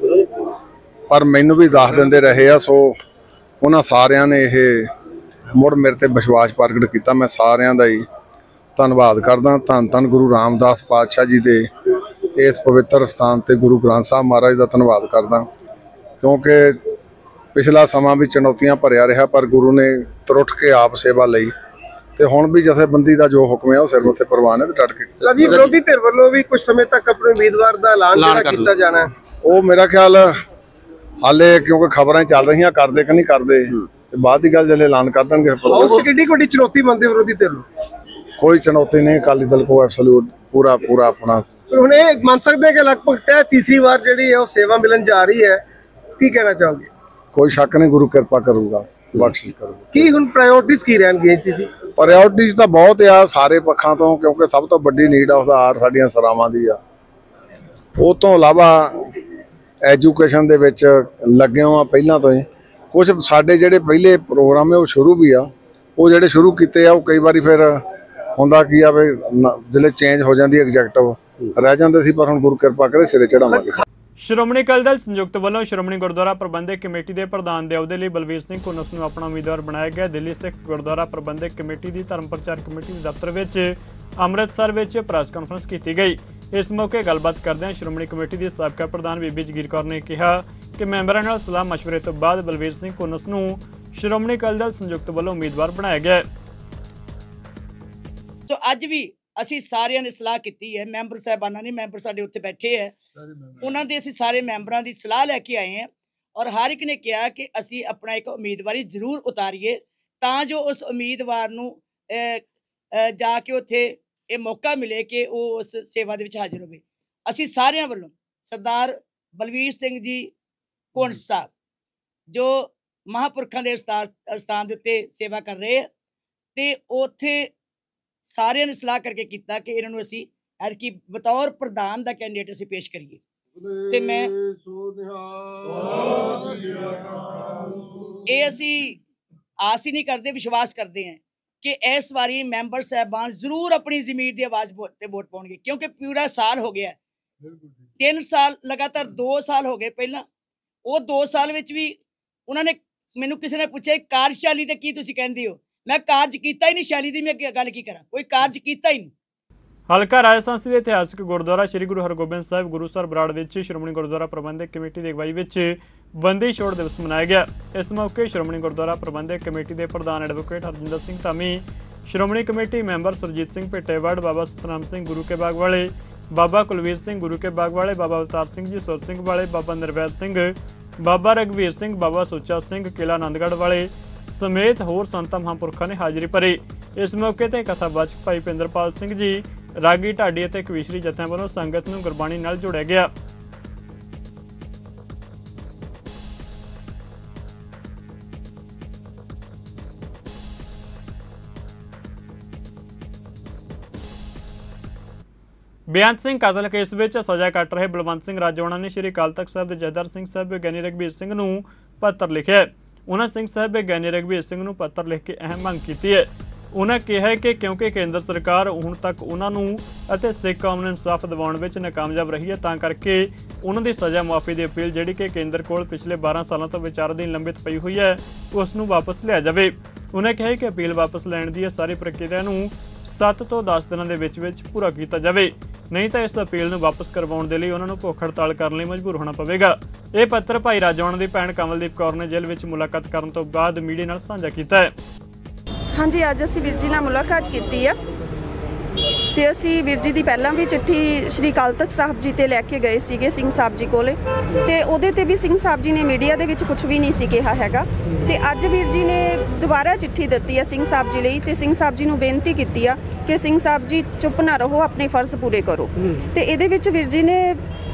पर मैनू भी दस देंदे रहे आ, सो उन्होंने सारिया ने यह मुड़ मेरे ते विश्वास प्रगट किया। मैं सारिया का ही धन्नवाद करदा। धन धन गुरु रामदास पातशाह जी के इस पवित्र स्थान ते गुरु ग्रंथ साहब महाराज का धन्नवाद करदा, क्योंकि पिछला समा भी चुनौतियां भरिया रहा पर गुरु ने तुरट के आप सेवा लई ते हुण भी जथेबंदी का जो हुक्म है वो सिर उत्ते प्रवान है डट के। जी विरोधी धिर वालों भी कुछ समय तक अपने उम्मीदवार का ऐलान किया जाना है, वो मेरा ख्याल हाले क्योंकि खबरें चल रही करदे कि नहीं करदे, बाद की गल जल्द ऐलान कर देंगे। किड्डी चुनौती बनती विरोधी धिर कोई चुनौती नहीं, अकाली दल को एब्सोल्यूट पूरा पूरा अपना हुण ये मान सकते हैं कि लगभग तय तीसरी बार जी सेवा मिलन जा रही है, की कहना चाहोगे? कोई शक नहीं, गुरु कृपा करूगा, बख्शिश करूगा। की हुण प्रायोरिटीज की रहणगीਆਂ? प्रायोरिटीज तो बहुत आ सारे पक्षों तो, क्योंकि सब तो बड़ी नीड आधार साडियां सरावां दी आ। ਉਹ ਤੋਂ ਇਲਾਵਾ ਐਜੂਕੇਸ਼ਨ ਦੇ ਵਿੱਚ ਲੱਗੇ ਹਾਂ ਪਹਿਲਾਂ ਤੋਂ ਹੀ। ਕੁਝ ਸਾਡੇ ਜਿਹੜੇ ਪਹਿਲੇ ਪ੍ਰੋਗਰਾਮ ਹੈ ਉਹ ਸ਼ੁਰੂ ਵੀ ਆ, ਉਹ ਜਿਹੜੇ ਸ਼ੁਰੂ ਕੀਤੇ ਆ ਉਹ ਕਈ ਵਾਰੀ ਫਿਰ ਹੁੰਦਾ ਕੀ ਆ ਵੀ ਜਿਹੜੇ ਚੇਂਜ ਹੋ ਜਾਂਦੀ ਐਗਜੈਕਟਿਵ ਰਹਿ ਜਾਂਦੇ ਸੀ, ਪਰ ਹੁਣ ਗੁਰੂ ਕਿਰਪਾ ਕਰੇ ਸਿਰੇ ਚੜਾਵਾਂਗੇ। ਸ਼੍ਰੋਮਣੀ ਅਕਾਲੀ ਦਲ ਸੰਯੁਕਤ ਵੱਲੋਂ ਸ਼੍ਰੋਮਣੀ ਗੁਰਦੁਆਰਾ ਪ੍ਰਬੰਧਕ ਕਮੇਟੀ ਦੇ ਪ੍ਰਧਾਨ ਦੇ ਅਹੁਦੇ ਲਈ ਬਲਵੀਰ ਸਿੰਘ ਘੁੰਨਸ ਨੂੰ ਆਪਣਾ ਉਮੀਦਵਾਰ ਬਣਾਇਆ ਗਿਆ। ਦਿੱਲੀ ਸਿੱਖ ਗੁਰਦੁਆਰਾ ਪ੍ਰਬੰਧਕ ਕਮੇਟੀ ਦੀ ਧਰਮ ਪ੍ਰਚਾਰ ਕਮੇਟੀ ਦੇ ਦਫ਼ਤਰ ਵਿੱਚ ਅੰਮ੍ਰਿਤਸਰ ਵਿੱਚ ਪ੍ਰੈਸ ਕਾਨਫਰੰਸ ਕੀਤੀ ਗਈ। ਇਸ ਮੌਕੇ ਗੱਲਬਾਤ ਕਰਦਿਆਂ ਸ਼੍ਰੋਮਣੀ ਕਮੇਟੀ ਦੀ ਸਾਬਕਾ ਪ੍ਰਧਾਨ ਬੀਬੀ ਜਗੀਰ ਕੌਰ ਨੇ ਕਿਹਾ ਕਿ ਮੈਂਬਰਾਂ ਨਾਲ ਸਲਾਹ ਮਸ਼ਵਰੇ ਤੋਂ ਬਾਅਦ ਬਲਵੀਰ ਸਿੰਘ ਘੁੰਨਸ ਨੂੰ ਸ਼੍ਰੋਮਣੀ ਅਕਾਲੀ ਦਲ ਸੰਯੁਕਤ ਵੱਲੋਂ ਉਮੀਦਵਾਰ ਬਣਾਇਆ ਗਿਆ। ਸੋ ਅੱਜ ਵੀ ਅਸੀਂ ਸਾਰਿਆਂ ਨੇ ਸਲਾਹ ਕੀਤੀ ਹੈ, ਮੈਂਬਰ ਸਾਹਿਬਾਨਾਂ ਨੇ, ਮੈਂਬਰ ਸਾਡੇ ਉੱਥੇ ਬੈਠੇ ਹੈ, ਉਹਨਾਂ ਦੇ ਅਸੀਂ ਸਾਰੇ ਮੈਂਬਰਾਂ ਦੀ ਸਲਾਹ ਲੈ ਕੇ ਆਏ ਹਾਂ ਔਰ ਹਰ ਇੱਕ ਨੇ ਕਿਹਾ ਕਿ ਅਸੀਂ ਆਪਣਾ ਇੱਕ ਉਮੀਦਵਾਰੀ ਜ਼ਰੂਰ ਉਤਾਰੀਏ ਤਾਂ ਜੋ ਉਸ ਉਮੀਦਵਾਰ ਨੂੰ ਜਾ ਕੇ ਉੱਥੇ ਇਹ ਮੌਕਾ ਮਿਲੇ ਕਿ ਉਹ ਉਸ ਸੇਵਾ ਦੇ ਵਿੱਚ ਹਾਜ਼ਰ ਹੋਵੇ। ਅਸੀਂ ਸਾਰਿਆਂ ਵੱਲੋਂ ਸਰਦਾਰ ਬਲਵੀਰ ਸਿੰਘ ਜੀ ਘੁੰਨਸ ਸਾਹਿਬ ਜੋ ਮਹਾਂਪੁਰਖਾਂ ਦੇ ਅਸਥਾਨ ਦੇ ਉੱਤੇ ਸੇਵਾ ਕਰ ਰਹੇ ਆ ਤੇ ਉੱਥੇ ਸਾਰਿਆਂ ਨੇ ਸਲਾਹ ਕਰਕੇ ਕੀਤਾ ਕਿ ਇਹਨਾਂ ਨੂੰ ਅਸੀਂ ਐਤਕੀ ਬਤੌਰ ਪ੍ਰਧਾਨ ਦਾ ਕੈਂਡੀਡੇਟ ਅਸੀਂ ਪੇਸ਼ ਕਰੀਏ। ਤੇ ਮੈਂ ਇਹ ਅਸੀਂ ਆਸ ਹੀ ਨਹੀਂ ਕਰਦੇ, ਵਿਸ਼ਵਾਸ ਕਰਦੇ ਹਾਂ ਕਿ ਇਸ ਵਾਰੀ ਮੈਂਬਰ ਸਾਹਿਬਾਨ ਜ਼ਰੂਰ ਆਪਣੀ ਜ਼ਮੀਰ ਦੀ ਆਵਾਜ਼ ਤੇ ਵੋਟ ਪਾਉਣਗੇ, ਕਿਉਂਕਿ ਪੂਰਾ ਸਾਲ ਹੋ ਗਿਆ, ਤਿੰਨ ਸਾਲ ਲਗਾਤਾਰ ਦੋ ਸਾਲ ਹੋ ਗਏ। ਪਹਿਲਾਂ ਉਹ ਦੋ ਸਾਲ ਵਿੱਚ ਵੀ ਉਹਨਾਂ ਨੇ ਮੈਨੂੰ ਕਿਸੇ ਨੇ ਪੁੱਛਿਆ ਕਾਰਜਸ਼ੈਲੀ ਤੇ ਕੀ ਤੁਸੀਂ ਕਹਿੰਦੇ ਹੋ, ਮੈਂ ਕਾਰਜ ਕੀਤਾ ਹੀ ਨਹੀਂ, ਸ਼ੈਲੀ ਦੀ ਮੈਂ ਗੱਲ ਕੀ ਕਰਾਂ, ਕੋਈ ਕਾਰਜ ਕੀਤਾ ਹੀ ਨਹੀਂ। ਹਲਕਾ ਰਾਜਸਥਾਨ ਦੇ ਇਤਿਹਾਸਕ ਗੁਰਦੁਆਰਾ ਸ੍ਰੀ ਗੁਰੂ ਹਰਗੋਬਿੰਦ ਸਾਹਿਬ ਗੁਰੂਸਰ ਬਰਾੜ ਵਿੱਚ ਸ਼੍ਰੋਮਣੀ ਗੁਰਦੁਆਰਾ ਪ੍ਰਬੰਧਕ ਕਮੇਟੀ ਦੀ ਅਗਵਾਈ ਵਿੱਚ ਬੰਦੀ ਛੋੜ ਦਿਵਸ ਮਨਾਇਆ ਗਿਆ। ਇਸ ਮੌਕੇ ਸ਼੍ਰੋਮਣੀ ਗੁਰਦੁਆਰਾ ਪ੍ਰਬੰਧਕ ਕਮੇਟੀ ਦੇ ਪ੍ਰਧਾਨ advocate Harjinder Singh Dhami, Shiromani Committee member Surjit Singh Bhittewad, Baba Satnam Singh Guru Ke Bagh ਵਾਲੇ, ਬਾਬਾ ਕੁਲਵੀਰ ਸਿੰਘ ਗੁਰੂ ਕੇ ਬਾਗ ਵਾਲੇ, ਬਾਬਾ ਅਵਤਾਰ ਸਿੰਘ ਜੀ ਸੁਰ ਸਿੰਘ ਵਾਲੇ, ਬਾਬਾ ਨਿਰਵੈਰ ਸਿੰਘ, ਬਾਬਾ ਰਘਵੀਰ ਸਿੰਘ, ਬਾਬਾ ਸੁੱਚਾ ਸਿੰਘ ਕਿਲਾ ਆਨੰਦਗੜ੍ਹ ਵਾਲੇ ਸਮੇਤ ਹੋਰ ਸੰਤਾਂ ਮਹਾਂਪੁਰਖਾਂ ਨੇ ਹਾਜ਼ਰੀ ਭਰੀ। ਇਸ ਮੌਕੇ ਤੇ ਕਥਾਵਾਚਕ ਭਾਈ ਪਿੰਦਰਪਾਲ ਸਿੰਘ ਜੀ, ਰਾਗੀ ਢਾਡੀ ਅਤੇ ਕਵੀਸ਼ਰੀ ਜਥਿਆਂ ਵੱਲੋਂ ਸੰਗਤ ਨੂੰ ਗੁਰਬਾਣੀ ਨਾਲ ਜੋੜਿਆ ਗਿਆ। ਬੇਅੰਤ ਸਿੰਘ ਕਤਲ ਕੇਸ ਵਿੱਚ ਸਜ਼ਾ ਕੱਟ ਰਹੇ ਬਲਵੰਤ ਸਿੰਘ ਰਾਜੋਆਣਾ ਨੇ ਸ਼੍ਰੀ ਅਕਾਲ ਤਖ਼ਤ ਸਾਹਿਬ ਦੇ ਜਥੇਦਾਰ ਸਿੰਘ ਸਾਹਿਬ ਗਿਆਨੀ ਰਘਬੀਰ ਸਿੰਘ ਨੂੰ ਪੱਤਰ ਲਿਖਿਆ। ਉਹਨਾਂ ਸਿੰਘ ਸਾਹਿਬ ਗਿਆਨੀ ਰਘਬੀਰ ਸਿੰਘ ਨੂੰ ਪੱਤਰ ਲਿਖ ਕੇ ਅਹਿਮ ਮੰਗ ਕੀਤੀ ਹੈ। उन्होंने कहा कि क्योंकि केंद्र सरकार हुण तक उन्होंने ਅਤੇ सिख कौम ਨੂੰ इंसाफ दिवाउण विच नाकामयाब रही है, तां करके उन्हों की सज़ा मुआफ़ी की अपील जिहड़ी कि केंद्र कोल पिछले बारह सालों तो विचाराधीन लंबित पई हुई है उस नूं वापस लिया जाए। उन्होंने कहा कि अपील वापस लैण की सारी प्रक्रिया नूं सत्त तो दस दिनों के विच विच पूरा किया जाए, नहीं तो इस अपील नूं वापस करवाउण दे लई उन्हां नूं भुख हड़ताल करने लई मजबूर होना पवेगा। यह पत्र भाई राजौण की भैण कमलदीप कौर ने जेल विच मुलाकात करन तो बाद मीडिया नाल साझा कीता है। हाँ जी, अज असीं वीर जी नाल मुलाकात की है ਤੇ ਅਸੀਂ ਵੀਰ ਜੀ ਦੀ ਪਹਿਲਾਂ ਵੀ ਚਿੱਠੀ ਸ਼੍ਰੀ ਅਕਾਲ ਤਖਤ ਸਾਹਿਬ ਜੀ ਤੇ ਲੈ ਕੇ ਗਏ ਸੀਗੇ ਸਿੰਘ ਸਾਹਿਬ ਜੀ ਕੋਲੇ, ਤੇ ਉਹਦੇ ਤੇ ਵੀ ਸਿੰਘ ਸਾਹਿਬ ਜੀ ਨੇ ਮੀਡੀਆ ਦੇ ਵਿੱਚ ਕੁਝ ਵੀ ਨਹੀਂ ਸੀ ਕਿਹਾ ਹੈਗਾ। ਤੇ ਅੱਜ ਵੀਰ ਜੀ ਨੇ ਦੁਬਾਰਾ ਚਿੱਠੀ ਦਿੱਤੀ ਹੈ ਸਿੰਘ ਸਾਹਿਬ ਜੀ ਲਈ, ਤੇ ਸਿੰਘ ਸਾਹਿਬ ਜੀ ਨੂੰ ਬੇਨਤੀ ਕੀਤੀ ਆ ਕਿ ਸਿੰਘ ਸਾਹਿਬ ਜੀ ਚੁੱਪ ਨਾ ਰਹੋ, ਆਪਣੇ ਫਰਜ਼ ਪੂਰੇ ਕਰੋ। ਤੇ ਇਹਦੇ ਵਿੱਚ ਵੀਰ ਜੀ ਨੇ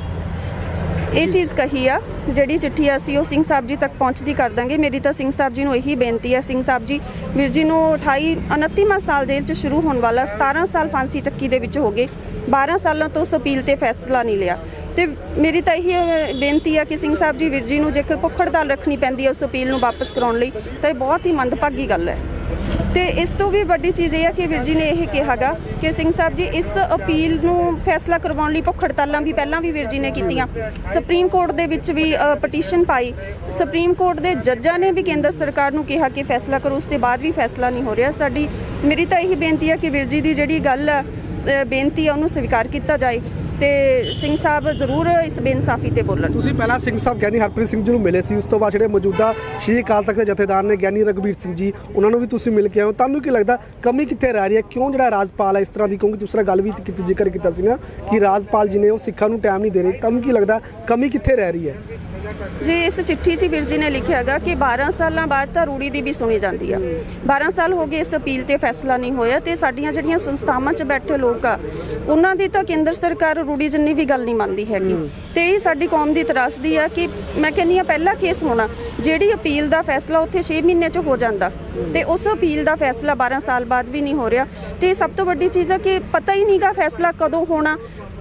ਇਹ ਚੀਜ਼ ਕਹੀ ਆ, ਜਿਹੜੀ ਚਿੱਠੀ ਆ ਅਸੀਂ ਉਹ ਸਿੰਘ ਸਾਹਿਬ ਜੀ ਤੱਕ ਪਹੁੰਚਦੀ ਕਰ ਦਾਂਗੇ। ਮੇਰੀ ਤਾਂ ਸਿੰਘ ਸਾਹਿਬ ਜੀ ਨੂੰ ਇਹੀ ਬੇਨਤੀ ਹੈ, ਸਿੰਘ ਸਾਹਿਬ ਜੀ ਵੀਰ ਜੀ ਨੂੰ ਅਠਾਈ ਉਨੱਤੀਵਾਂ ਸਾਲ ਜੇਲ੍ਹ 'ਚ ਸ਼ੁਰੂ ਹੋਣ ਵਾਲਾ ਸਤਾਰਾਂ ਸਾਲ ਫਾਂਸੀ ਚੱਕੀ ਦੇ ਵਿੱਚ ਹੋ ਗਏ, ਬਾਰਾਂ ਸਾਲਾਂ ਤੋਂ ਉਸ ਅਪੀਲ 'ਤੇ ਫੈਸਲਾ ਨਹੀਂ ਲਿਆ। ਤੇ ਮੇਰੀ ਤਾਂ ਇਹੀ ਬੇਨਤੀ ਆ ਕਿ ਸਿੰਘ ਸਾਹਿਬ ਜੀ ਵੀਰ ਜੀ ਨੂੰ ਜੇਕਰ ਭੁੱਖ ਹੜਤਾਲ ਰੱਖਣੀ ਪੈਂਦੀ ਹੈ ਉਸ ਅਪੀਲ ਨੂੰ ਵਾਪਸ ਕਰਾਉਣ ਲਈ ਤਾਂ ਇਹ ਬਹੁਤ ਹੀ ਮੰਦਭਾਗੀ ਗੱਲ ਹੈ। ਤੇ ਇਸ ਤੋਂ ਵੀ ਵੱਡੀ ਚੀਜ਼ ਇਹ ਹੈ ਕਿ ਵੀਰ ਜੀ ਨੇ ਇਹ ਕਿਹਾਗਾ ਕਿ ਸਿੰਘ ਸਾਹਿਬ ਜੀ ਇਸ ਅਪੀਲ ਨੂੰ ਫੈਸਲਾ ਕਰਵਾਉਣ ਲਈ ਭੁੱਖ ਹੜਤਾਲਾਂ ਵੀ ਪਹਿਲਾਂ ਵੀ ਵੀਰ ਜੀ ਨੇ ਕੀਤੀਆਂ, ਸੁਪਰੀਮ ਕੋਰਟ ਦੇ ਵਿੱਚ ਵੀ ਪਟੀਸ਼ਨ ਪਾਈ, ਸੁਪਰੀਮ ਕੋਰਟ ਦੇ ਜੱਜਾਂ ਨੇ ਵੀ ਕੇਂਦਰ ਸਰਕਾਰ ਨੂੰ ਕਿਹਾ ਕਿ ਫੈਸਲਾ ਕਰੋ, ਉਸ ਤੋਂ ਬਾਅਦ ਵੀ ਫੈਸਲਾ ਨਹੀਂ ਹੋ ਰਿਹਾ। ਸਾਡੀ ਮੇਰੀ ਤਾਂ ਇਹੀ ਬੇਨਤੀ ਹੈ ਕਿ ਵੀਰ ਜੀ ਦੀ ਜਿਹੜੀ ਗੱਲ ਬੇਨਤੀ ਆ ਉਹਨੂੰ ਸਵੀਕਾਰ ਕੀਤਾ ਜਾਏ ਤੇ ਸਿੰਘ ਸਾਹਿਬ ਜ਼ਰੂਰ ਇਸ ਬੇਇਨਸਾਫੀ ਤੇ ਬੋਲਣ। ਤੁਸੀਂ ਪਹਿਲਾਂ ਸਿੰਘ ਸਾਹਿਬ ਗਿਆਨੀ ਹਰਪ੍ਰੀਤ ਸਿੰਘ ਜੀ ਨੂੰ ਮਿਲੇ ਸੀ, ਉਸ ਤੋਂ ਬਾਅਦ ਜਿਹੜੇ ਮੌਜੂਦਾ ਸ਼੍ਰੀ ਅਕਾਲ ਤਖਤ ਦੇ ਜਥੇਦਾਰ ਨੇ ਗਿਆਨੀ ਰਘਬੀਰ ਸਿੰਘ ਜੀ, ਉਹਨਾਂ ਨੂੰ ਵੀ ਤੁਸੀਂ ਮਿਲ ਕੇ ਆਏ ਹੋ। ਤੁਹਾਨੂੰ ਕੀ ਲੱਗਦਾ ਕਮੀ ਕਿੱਥੇ ਰਹਿ ਰਹੀ ਹੈ? ਕਿਉਂ ਜਿਹੜਾ ਰਾਜਪਾਲ ਹੈ ਇਸ ਤਰ੍ਹਾਂ ਦੀ, ਕਿਉਂਕਿ ਦੂਸਰਾ ਗੱਲ ਵੀ ਕੀਤੀ ਜ਼ਿਕਰ ਕੀਤਾ ਸੀ ਨਾ ਕਿ ਰਾਜਪਾਲ ਜੀ ਨੇ ਉਹ ਸਿੱਖਾਂ ਨੂੰ ਟਾਈਮ ਨਹੀਂ ਦੇ ਰਹੇ, ਤੁਹਾਨੂੰ ਕੀ ਲੱਗਦਾ ਕਮੀ ਕਿੱਥੇ ਰਹਿ ਰਹੀ ਹੈ? ਜੀ ਇਸ ਚਿੱਠੀ 'ਚ ਵੀਰ ਜੀ ਨੇ ਲਿਖਿਆ ਹੈਗਾ ਕਿ ਬਾਰਾਂ ਸਾਲਾਂ ਬਾਅਦ ਤਾਂ ਰੂੜੀ ਦੀ ਵੀ ਸੁਣੀ ਜਾਂਦੀ ਆ। ਬਾਰਾਂ ਸਾਲ ਹੋ ਗਏ ਇਸ ਅਪੀਲ ਤੇ ਫੈਸਲਾ ਨਹੀਂ ਹੋਇਆ, ਤੇ ਸਾਡੀਆਂ ਜਿਹੜੀਆਂ ਸੰਸਥਾਵਾਂ 'ਚ ਬੈਠੇ ਲੋਕ ਆ ਉਹਨਾਂ ਦੀ ਤਾਂ ਕੇਂਦਰ ਸਰਕਾਰ ਰੂੜੀ ਜਿੰਨੀ ਵੀ ਗੱਲ ਨਹੀਂ ਮੰਨਦੀ ਹੈਗੀ। ਤੇ ਇਹ ਸਾਡੀ ਕੌਮ ਦੀ ਤਰਾਸਦੀ ਆ ਕਿ ਮੈਂ ਕਹਿੰਦੀ ਆ ਪਹਿਲਾ ਕੇਸ ਹੋਣਾ, ਜਿਹੜੀ ਅਪੀਲ ਦਾ ਫੈਸਲਾ ਉੱਥੇ ਛੇ ਮਹੀਨੇ 'ਚ ਹੋ ਜਾਂਦਾ ਤੇ ਉਸ ਅਪੀਲ ਦਾ ਫੈਸਲਾ ਬਾਰਾਂ ਸਾਲ ਬਾਅਦ ਵੀ ਨਹੀਂ ਹੋ ਰਿਹਾ। ਤੇ ਸਭ ਤੋਂ ਵੱਡੀ ਚੀਜ਼ ਆ ਕਿ ਪਤਾ ਹੀ ਨਹੀਂਗਾ ਫੈਸਲਾ ਕਦੋਂ ਹੋਣਾ,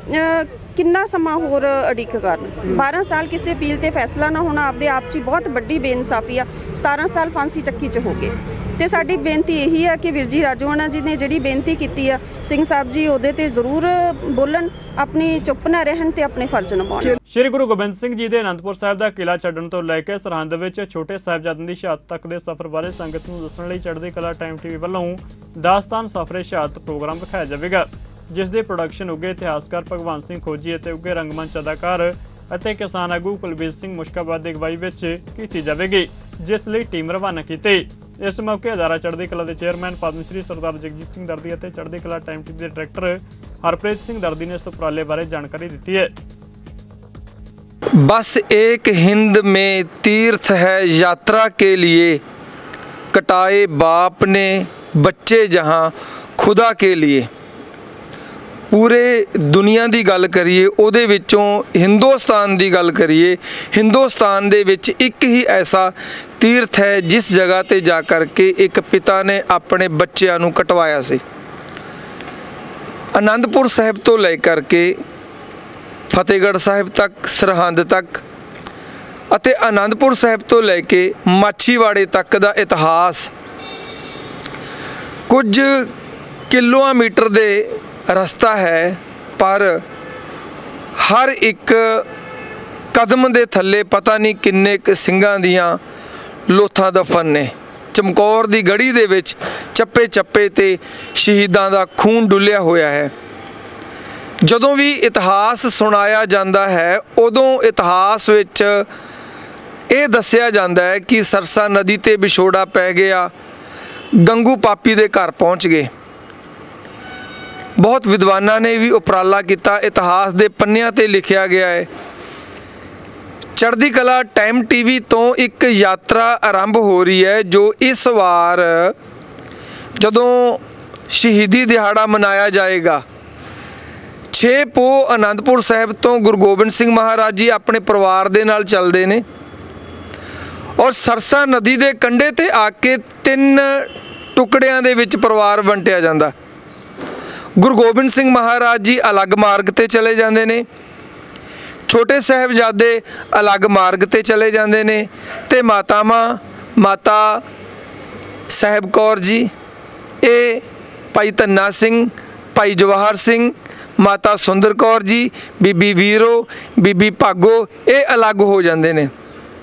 ਕਿੰਨਾ ਸਮਾਂ ਹੋਰ ਅੜਿੱਕ ਕਰਨ। ਬਾਰਾਂ ਸਾਲ ਕਿਸੇ ਅਪੀਲ ਤੇ ਫੈਸਲਾ ਨਾ ਹੋਣਾ ਆਪਦੇ ਆਪ 'ਚ ਬਹੁਤ ਵੱਡੀ ਬੇਇਨਸਾਫੀ ਆ। ਸਤਾਰਾਂ ਸਾਲ ਫਾਂਸੀ ਚੱਕੀ 'ਚ ਹੋ ਗਏ। ਤੇ ਸਾਡੀ ਬੇਨਤੀ ਇਹੀ ਆ ਕਿ ਵੀਰ ਜੀ ਰਾਜੋਆਣਾ ਜੀ ਨੇ ਜਿਹੜੀ ਬੇਨਤੀ ਕੀਤੀ ਆ ਸਿੰਘ ਸਾਹਿਬ ਜੀ ਉਹਦੇ ਤੇ ਜ਼ਰੂਰ ਬੋਲਣ, ਆਪਣੀ ਚੁੱਪ ਨਾ ਰਹਿਣ ਤੇ ਆਪਣੇ ਫਰਜ਼ ਨਿਭਾਉਣ। ਸ਼੍ਰੀ ਗੁਰੂ ਗੋਬਿੰਦ ਸਿੰਘ ਜੀ ਦੇ ਅਨੰਦਪੁਰ ਸਾਹਿਬ ਦਾ ਕਿਲਾ ਛੱਡਣ ਤੋਂ ਲੈ ਕੇ ਸਰਹੰਦ ਵਿੱਚ ਛੋਟੇ ਸਾਹਿਬਜ਼ਾਦਿਆਂ ਦੀ ਸ਼ਹਾਦਤ ਤੱਕ ਦੇ ਸਫ਼ਰ ਬਾਰੇ ਸੰਗਤ ਨੂੰ ਦੱਸਣ ਲਈ ਚੜ੍ਹਦੀ ਕਲਾ ਟਾਈਮ ਟੀਵੀ ਵੱਲੋਂ ਦਾਸਤਾਨ ਸਫ਼ਰੇ ਸ਼ਹਾਦਤ ਪ੍ਰੋਗਰਾਮ ਵਿਖਾਇਆ ਜਾਵੇਗਾ, ਜਿਸ ਦੇ ਪ੍ਰੋਡਕਸ਼ਨ ਉੱਗੇ ਇਤਿਹਾਸਕਾਰ ਭਗਵੰਤ ਸਿੰਘ ਖੋਜੀ ਅਤੇ ਉੱਗੇ ਰੰਗਮੰਚ ਅਦਾਕਾਰ ਅਤੇ ਕਿਸਾਨ ਆਗੂ ਕੁਲਬੀਰ ਸਿੰਘ ਮੁਸ਼ਕਾਬਾਦ ਦੀ ਅਗਵਾਈ ਵਿੱਚ ਕੀਤੀ ਜਾਵੇਗੀ, ਜਿਸ ਲਈ ਟੀਮ ਰਵਾਨਾ ਕੀਤੀ। ਇਸ ਮੌਕੇ ਅਦਾਰਾ ਚੜ੍ਹਦੀ ਕਲਾ ਦੇ ਚੇਅਰਮੈਨ ਪਦਮ ਸ਼੍ਰੀ ਸਰਦਾਰ ਜਗਜੀਤ ਸਿੰਘ ਦਰਦੀ ਅਤੇ ਚੜ੍ਹਦੀ ਕਲਾ ਟਾਈਮ ਟੀਵੀ ਦੇ ਡਾਇਰੈਕਟਰ ਹਰਪ੍ਰੀਤ ਸਿੰਘ ਦਰਦੀ ਨੇ ਇਸ ਉਪਰਾਲੇ ਬਾਰੇ ਜਾਣਕਾਰੀ ਦਿੱਤੀ ਹੈ। बस एक हिंद में तीर्थ है यात्रा के लिए, कटाए बाप ने बच्चे जहाँ खुदा के लिए। पूरे दुनिया की गल करिए ਉਹਦੇ ਵਿੱਚੋਂ हिंदुस्तान की गल करिए, हिंदुस्तान ਦੇ ਵਿੱਚ ਇੱਕ ਹੀ ऐसा तीर्थ है जिस जगह ਤੇ जा करके एक पिता ने अपने ਬੱਚਿਆਂ ਨੂੰ ਕਟਵਾਇਆ ਸੀ। आनंदपुर साहिब तो ले करके फतेहगढ़ साहिब तक, सरहंद तक ਅਤੇ आनंदपुर साहिब तो लैके माछीवाड़े तक का इतिहास कुछ किलोमीटर दे रस्ता है, पर हर एक कदम दे थल्ले पता नहीं किन्ने क ਸਿੰਘਾਂ ਦੀਆਂ ਲੋਥਾਂ दफन ने। चमकौर दी गढ़ी दे विच चप्पे चप्पे ते शहीदां दा खून डुलिया होया है। ਜਦੋਂ ਵੀ ਇਤਿਹਾਸ ਸੁਣਾਇਆ ਜਾਂਦਾ ਹੈ ਉਦੋਂ ਇਤਿਹਾਸ ਵਿੱਚ ਇਹ ਦੱਸਿਆ ਜਾਂਦਾ ਹੈ ਕਿ ਸਰਸਾ ਨਦੀ ਤੇ ਵਿਛੋੜਾ ਪੈ ਗਿਆ, ਗੰਗੂ ਪਾਪੀ ਦੇ ਘਰ ਪਹੁੰਚ ਗਏ। ਬਹੁਤ ਵਿਦਵਾਨਾਂ ਨੇ ਵੀ ਉਪਰਾਲਾ ਕੀਤਾ, ਇਤਿਹਾਸ ਦੇ ਪੰਨਿਆਂ ਤੇ ਲਿਖਿਆ ਗਿਆ ਹੈ। ਚੜ੍ਹਦੀ ਕਲਾ ਟਾਈਮ ਟੀਵੀ ਤੋਂ ਇੱਕ ਯਾਤਰਾ ਆਰੰਭ ਹੋ ਰਹੀ ਹੈ, ਜੋ ਇਸ ਵਾਰ ਜਦੋਂ ਸ਼ਹੀਦੀ ਦਿਹਾੜਾ ਮਨਾਇਆ ਜਾਏਗਾ छे पो आनंदपुर साहिब तो गुरु गोबिंद सिंह महाराज जी अपने परिवार दे नाल चलते ने और सरसा नदी दे कंढे ते आके तीन टुकड़ियां दे विच परिवार वंटिया जांदा। गुरु गोबिंद सिंह महाराज जी अलग मार्ग ते चले जांदे ने, छोटे साहिबजादे अलग मार्ग ते चले जांदे ने ते मातावां माता साहिब कौर जी ਇਹ ਭਾਈ ਧੰਨਾ ਸਿੰਘ, ਭਾਈ ਜਵਾਹਰ ਸਿੰਘ, ਮਾਤਾ ਸੁੰਦਰ ਕੌਰ ਜੀ, ਬੀਬੀ ਵੀਰੋ, ਬੀਬੀ ਭਾਗੋ, ਇਹ ਅਲੱਗ ਹੋ ਜਾਂਦੇ ਨੇ।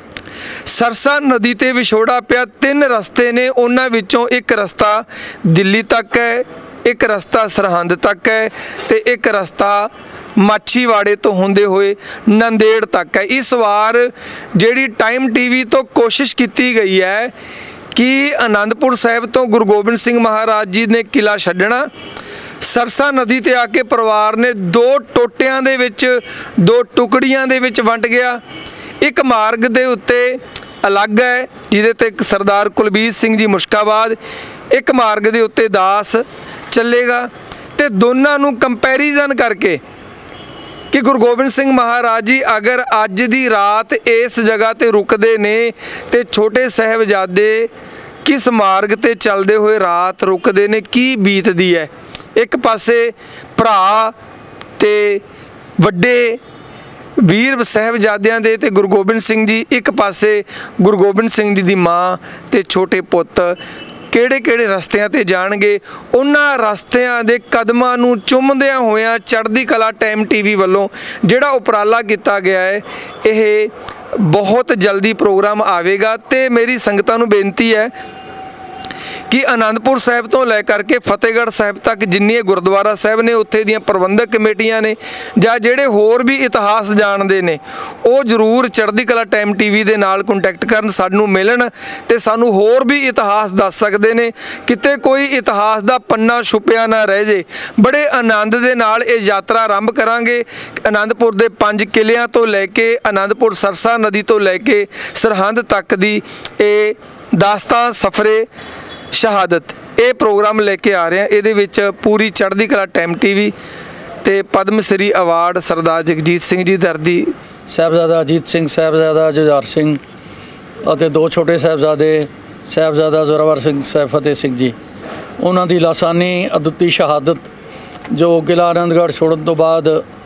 ਸਰਸਾ ਨਦੀ ਤੇ ਵਿਛੋੜਾ ਪਿਆ, ਤਿੰਨ ਰਸਤੇ ਨੇ, ਉਹਨਾਂ ਵਿੱਚੋਂ ਇੱਕ ਰਸਤਾ ਦਿੱਲੀ ਤੱਕ ਹੈ, ਇੱਕ ਰਸਤਾ ਸਰਹੰਦ ਤੱਕ ਹੈ ਤੇ ਇੱਕ ਰਸਤਾ ਮਾਛੀਵਾੜੇ ਤੋਂ ਹੁੰਦੇ ਹੋਏ ਨੰਦੇੜ ਤੱਕ ਹੈ। ਇਸ ਵਾਰ ਜਿਹੜੀ ਟਾਈਮ ਟੀਵੀ ਤੋਂ ਕੋਸ਼ਿਸ਼ ਕੀਤੀ ਗਈ ਹੈ ਕਿ ਆਨੰਦਪੁਰ ਸਾਹਿਬ ਤੋਂ ਗੁਰੂ ਗੋਬਿੰਦ ਸਿੰਘ ਮਹਾਰਾਜ ਜੀ ਨੇ ਕਿਲਾ ਛੱਡਣਾ, ਸਰਸਾ ਨਦੀ ਤੇ ਆ ਕੇ ਪਰਿਵਾਰ ਨੇ ਦੋ ਟੋਟਿਆਂ ਦੇ ਵਿੱਚ, ਦੋ ਟੁਕੜੀਆਂ ਦੇ ਵਿੱਚ ਵੰਡ ਗਿਆ। ਇੱਕ ਮਾਰਗ ਦੇ ਉੱਤੇ ਅਲੱਗ ਹੈ ਜਿਹਦੇ ਤੇ ਇੱਕ ਸਰਦਾਰ ਕੁਲਬੀਰ ਸਿੰਘ ਜੀ ਮੁਸ਼ਕਾਬਾਦ, ਇੱਕ ਮਾਰਗ ਦੇ ਉੱਤੇ ਦਾਸ ਚੱਲੇਗਾ ਤੇ ਦੋਨਾਂ ਨੂੰ ਕੰਪੈਰੀਜ਼ਨ ਕਰਕੇ ਕਿ ਗੁਰੂ ਗੋਬਿੰਦ ਸਿੰਘ ਮਹਾਰਾਜ ਜੀ ਅਗਰ ਅੱਜ ਦੀ ਰਾਤ ਇਸ ਜਗ੍ਹਾ ਤੇ ਰੁਕਦੇ ਨੇ ਤੇ ਛੋਟੇ ਸਾਹਿਬਜ਼ਾਦੇ ਕਿਸ ਮਾਰਗ ਤੇ ਚੱਲਦੇ ਹੋਏ ਰਾਤ ਰੁਕਦੇ ਨੇ, ਕੀ ਬੀਤਦੀ ਹੈ। ਇੱਕ ਪਾਸੇ ਭਰਾ ਤੇ ਵੱਡੇ ਵੀਰ ਸਾਹਿਬਜ਼ਾਦਿਆਂ ਦੇ ਤੇ ਗੁਰੂ ਗੋਬਿੰਦ ਸਿੰਘ ਜੀ, ਇੱਕ ਪਾਸੇ ਗੁਰੂ ਗੋਬਿੰਦ ਸਿੰਘ ਜੀ ਦੀ ਮਾਂ ਤੇ ਛੋਟੇ ਪੁੱਤ ਕਿਹੜੇ ਕਿਹੜੇ ਰਸਤਿਆਂ ਤੇ ਜਾਣਗੇ। ਉਹਨਾਂ ਰਸਤਿਆਂ ਦੇ ਕਦਮਾਂ ਨੂੰ ਚੁੰਮਦਿਆਂ ਹੋਇਆਂ ਚੜ੍ਹਦੀ ਕਲਾ ਟਾਈਮ ਟੀਵੀ ਵੱਲੋਂ ਜਿਹੜਾ ਉਪਰਾਲਾ ਕੀਤਾ ਗਿਆ ਹੈ, ਇਹ ਬਹੁਤ ਜਲਦੀ ਪ੍ਰੋਗਰਾਮ ਆਵੇਗਾ ਤੇ ਮੇਰੀ ਸੰਗਤਾਂ ਨੂੰ ਬੇਨਤੀ ਹੈ ਕਿ ਆਨੰਦਪੁਰ ਸਾਹਿਬ ਤੋਂ ਲੈ ਕਰਕੇ ਫਤਿਹਗੜ੍ਹ ਸਾਹਿਬ ਤੱਕ ਜਿੰਨੇ ਗੁਰਦੁਆਰਾ ਸਾਹਿਬ ਨੇ, ਉੱਥੇ ਦੀਆਂ ਪ੍ਰਬੰਧਕ ਕਮੇਟੀਆਂ ਨੇ ਜਾਂ ਜਿਹੜੇ ਹੋਰ ਵੀ ਇਤਿਹਾਸ ਜਾਣਦੇ ਨੇ, ਉਹ ਜ਼ਰੂਰ ਚੜ੍ਹਦੀ ਕਲਾ ਟਾਈਮ ਟੀਵੀ ਦੇ ਨਾਲ ਕੰਟੈਕਟ ਕਰਨ, ਸਾਨੂੰ ਮਿਲਣ ਤੇ ਸਾਨੂੰ ਹੋਰ ਵੀ ਇਤਿਹਾਸ ਦੱਸ ਸਕਦੇ ਨੇ। ਕਿਤੇ ਕੋਈ ਇਤਿਹਾਸ ਦਾ ਪੰਨਾ ਛੁਪਿਆ ਨਾ ਰਹਿ ਜੇ। ਬੜੇ ਆਨੰਦ ਦੇ ਨਾਲ ਇਹ ਯਾਤਰਾ ਆਰੰਭ ਕਰਾਂਗੇ। ਆਨੰਦਪੁਰ ਦੇ ਪੰਜ ਕਿਲਿਆਂ ਤੋਂ ਲੈ ਕੇ ਆਨੰਦਪੁਰ ਸਰਸਾ ਨਦੀ ਤੋਂ ਲੈ ਕੇ ਸਰਹੰਦ ਤੱਕ ਦੀ ਇਹ ਦਾਸਤਾਨ ਸਫਰੇ ਸ਼ਹਾਦਤ ਇਹ ਪ੍ਰੋਗਰਾਮ ਲੈ ਕੇ ਆ ਰਹੇ ਹਾਂ। ਇਹਦੇ ਵਿੱਚ ਪੂਰੀ ਚੜ੍ਹਦੀ ਕਲਾ ਟਾਈਮ ਟੀਵੀ ਤੇ ਪਦਮ ਸ੍ਰੀ ਅਵਾਰਡ ਸਰਦਾਰ ਜਗਜੀਤ ਸਿੰਘ ਜੀ ਦਰਦੀ, ਸਾਹਿਬਜ਼ਾਦਾ ਅਜੀਤ ਸਿੰਘ, ਸਾਹਿਬਜ਼ਾਦਾ ਜੁਝਾਰ ਸਿੰਘ ਅਤੇ ਦੋ ਛੋਟੇ ਸਾਹਿਬਜ਼ਾਦੇ ਸਾਹਿਬਜ਼ਾਦਾ ਜ਼ੋਰਾਵਰ ਸਿੰਘ, ਸਾਹਿਬ ਫਤਿਹ ਸਿੰਘ ਜੀ, ਉਹਨਾਂ ਦੀ ਲਾਸਾਨੀ ਅਦੁੱਤੀ ਸ਼ਹਾਦਤ ਜੋ ਕਿਲ੍ਹਾ ਆਨੰਦਗੜ੍ਹ ਛੋੜਨ ਤੋਂ ਬਾਅਦ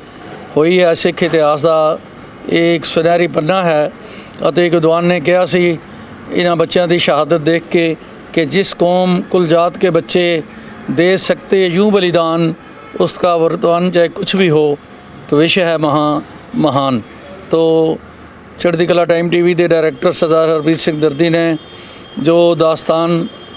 ਹੋਈ ਹੈ, ਸਿੱਖ ਇਤਿਹਾਸ ਦਾ ਇਹ ਇੱਕ ਸੁਨਹਿਰੀ ਪੰਨਾ ਹੈ। ਅਤੇ ਇੱਕ ਵਿਦਵਾਨ ਨੇ ਕਿਹਾ ਸੀ ਇਹਨਾਂ ਬੱਚਿਆਂ ਦੀ ਸ਼ਹਾਦਤ ਦੇਖ ਕੇ कि जिस कौम कुल जात के बच्चे दे सकते यूँ बलिदान, उसका वर्तमान चाहे कुछ भी हो भविष्य है महा महान। तो चढ़ती कला टाइम टीवी के डायरैक्टर सरदार हरप्रीत सिंह दर्दी ने जो दास्तान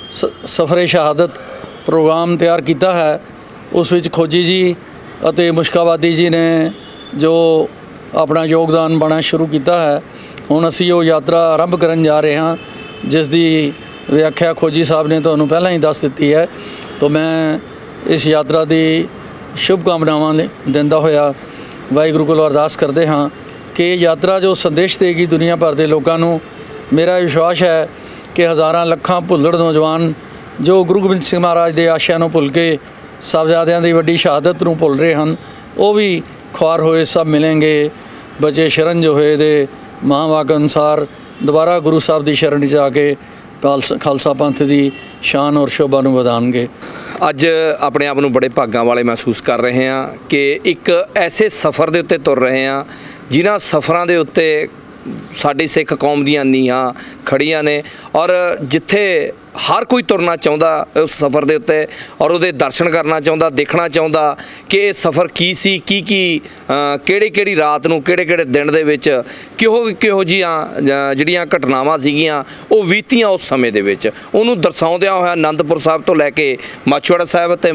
सफ़रे शहादत प्रोग्राम तैयार किया है, उस विच खोजी जी और मुश्काबादी जी ने जो अपना योगदान पाना शुरू किया है। हुण असीं वो यात्रा आरंभ करन जा रहे हैं, जिस दी व्याख्या खोजी साहब ने तुहानूं पहलां ही दस दित्ती है। तो मैं इस यात्रा की शुभकामनावां दिंदा होया वाहिगुरू कोलों अरदास करते हाँ कि यात्रा जो संदेश देगी दुनिया भर के लोगों नूं। मेरा विश्वास है कि हज़ारां लखां भुल्लड़ नौजवान जो गुरु गोबिंद सिंह महाराज के आशिया नूं भुल के साहबजादियां दी वड्डी शहादत नूं भुल रहे हैं, वो भी ख्वार होए सब मिलेंगे, बचे शरण जो होए दे महावाक अनुसार दोबारा गुरु साहब की शरण च आके खालसा पंथ की शान और शोभा ਨੂੰ ਵਧਾਉਣਗੇ। ਅੱਜ ਆਪਣੇ ਆਪ ਨੂੰ ਬੜੇ ਭਾਗਾਂ ਵਾਲੇ ਮਹਿਸੂਸ ਕਰ ਰਹੇ ਹਾਂ ਕਿ ਇੱਕ ਐਸੇ ਸਫ਼ਰ ਦੇ ਉੱਤੇ ਤੁਰ ਰਹੇ ਹਾਂ ਜਿਨ੍ਹਾਂ ਸਫ਼ਰਾਂ ਦੇ ਉੱਤੇ ਸਾਡੀ ਸਿੱਖ ਕੌਮ ਦੀਆਂ ਨੀਹਾਂ ਖੜੀਆਂ ਨੇ ਔਰ ਜਿੱਥੇ ਹਰ ਕੋਈ ਤੁਰਨਾ ਚਾਹੁੰਦਾ ਉਸ ਸਫ਼ਰ ਦੇ ਉੱਤੇ ਔਰ ਉਹਦੇ ਦਰਸ਼ਨ ਕਰਨਾ ਚਾਹੁੰਦਾ, ਦੇਖਣਾ ਚਾਹੁੰਦਾ ਕਿ ਇਹ ਸਫ਼ਰ ਕੀ ਸੀ, ਕੀ ਕੀ ਕਿਹੜੀ ਕਿਹੜੀ ਰਾਤ ਨੂੰ, ਕਿਹੜੇ ਕਿਹੜੇ ਦਿਨ ਦੇ ਵਿੱਚ ਕਿਹੋ ਕਿਹੋ ਜਿਹੀਆਂ ਜਿਹੜੀਆਂ ਘਟਨਾਵਾਂ ਸੀਗੀਆਂ ਉਹ ਬੀਤੀਆਂ ਉਸ ਸਮੇਂ ਦੇ ਵਿੱਚ, ਉਹਨੂੰ ਦਰਸਾਉਂਦਿਆਂ ਹੋਇਆ ਆਨੰਦਪੁਰ ਸਾਹਿਬ ਤੋਂ ਲੈ ਕੇ ਮਾਛੀਵਾੜਾ ਸਾਹਿਬ ਅਤੇ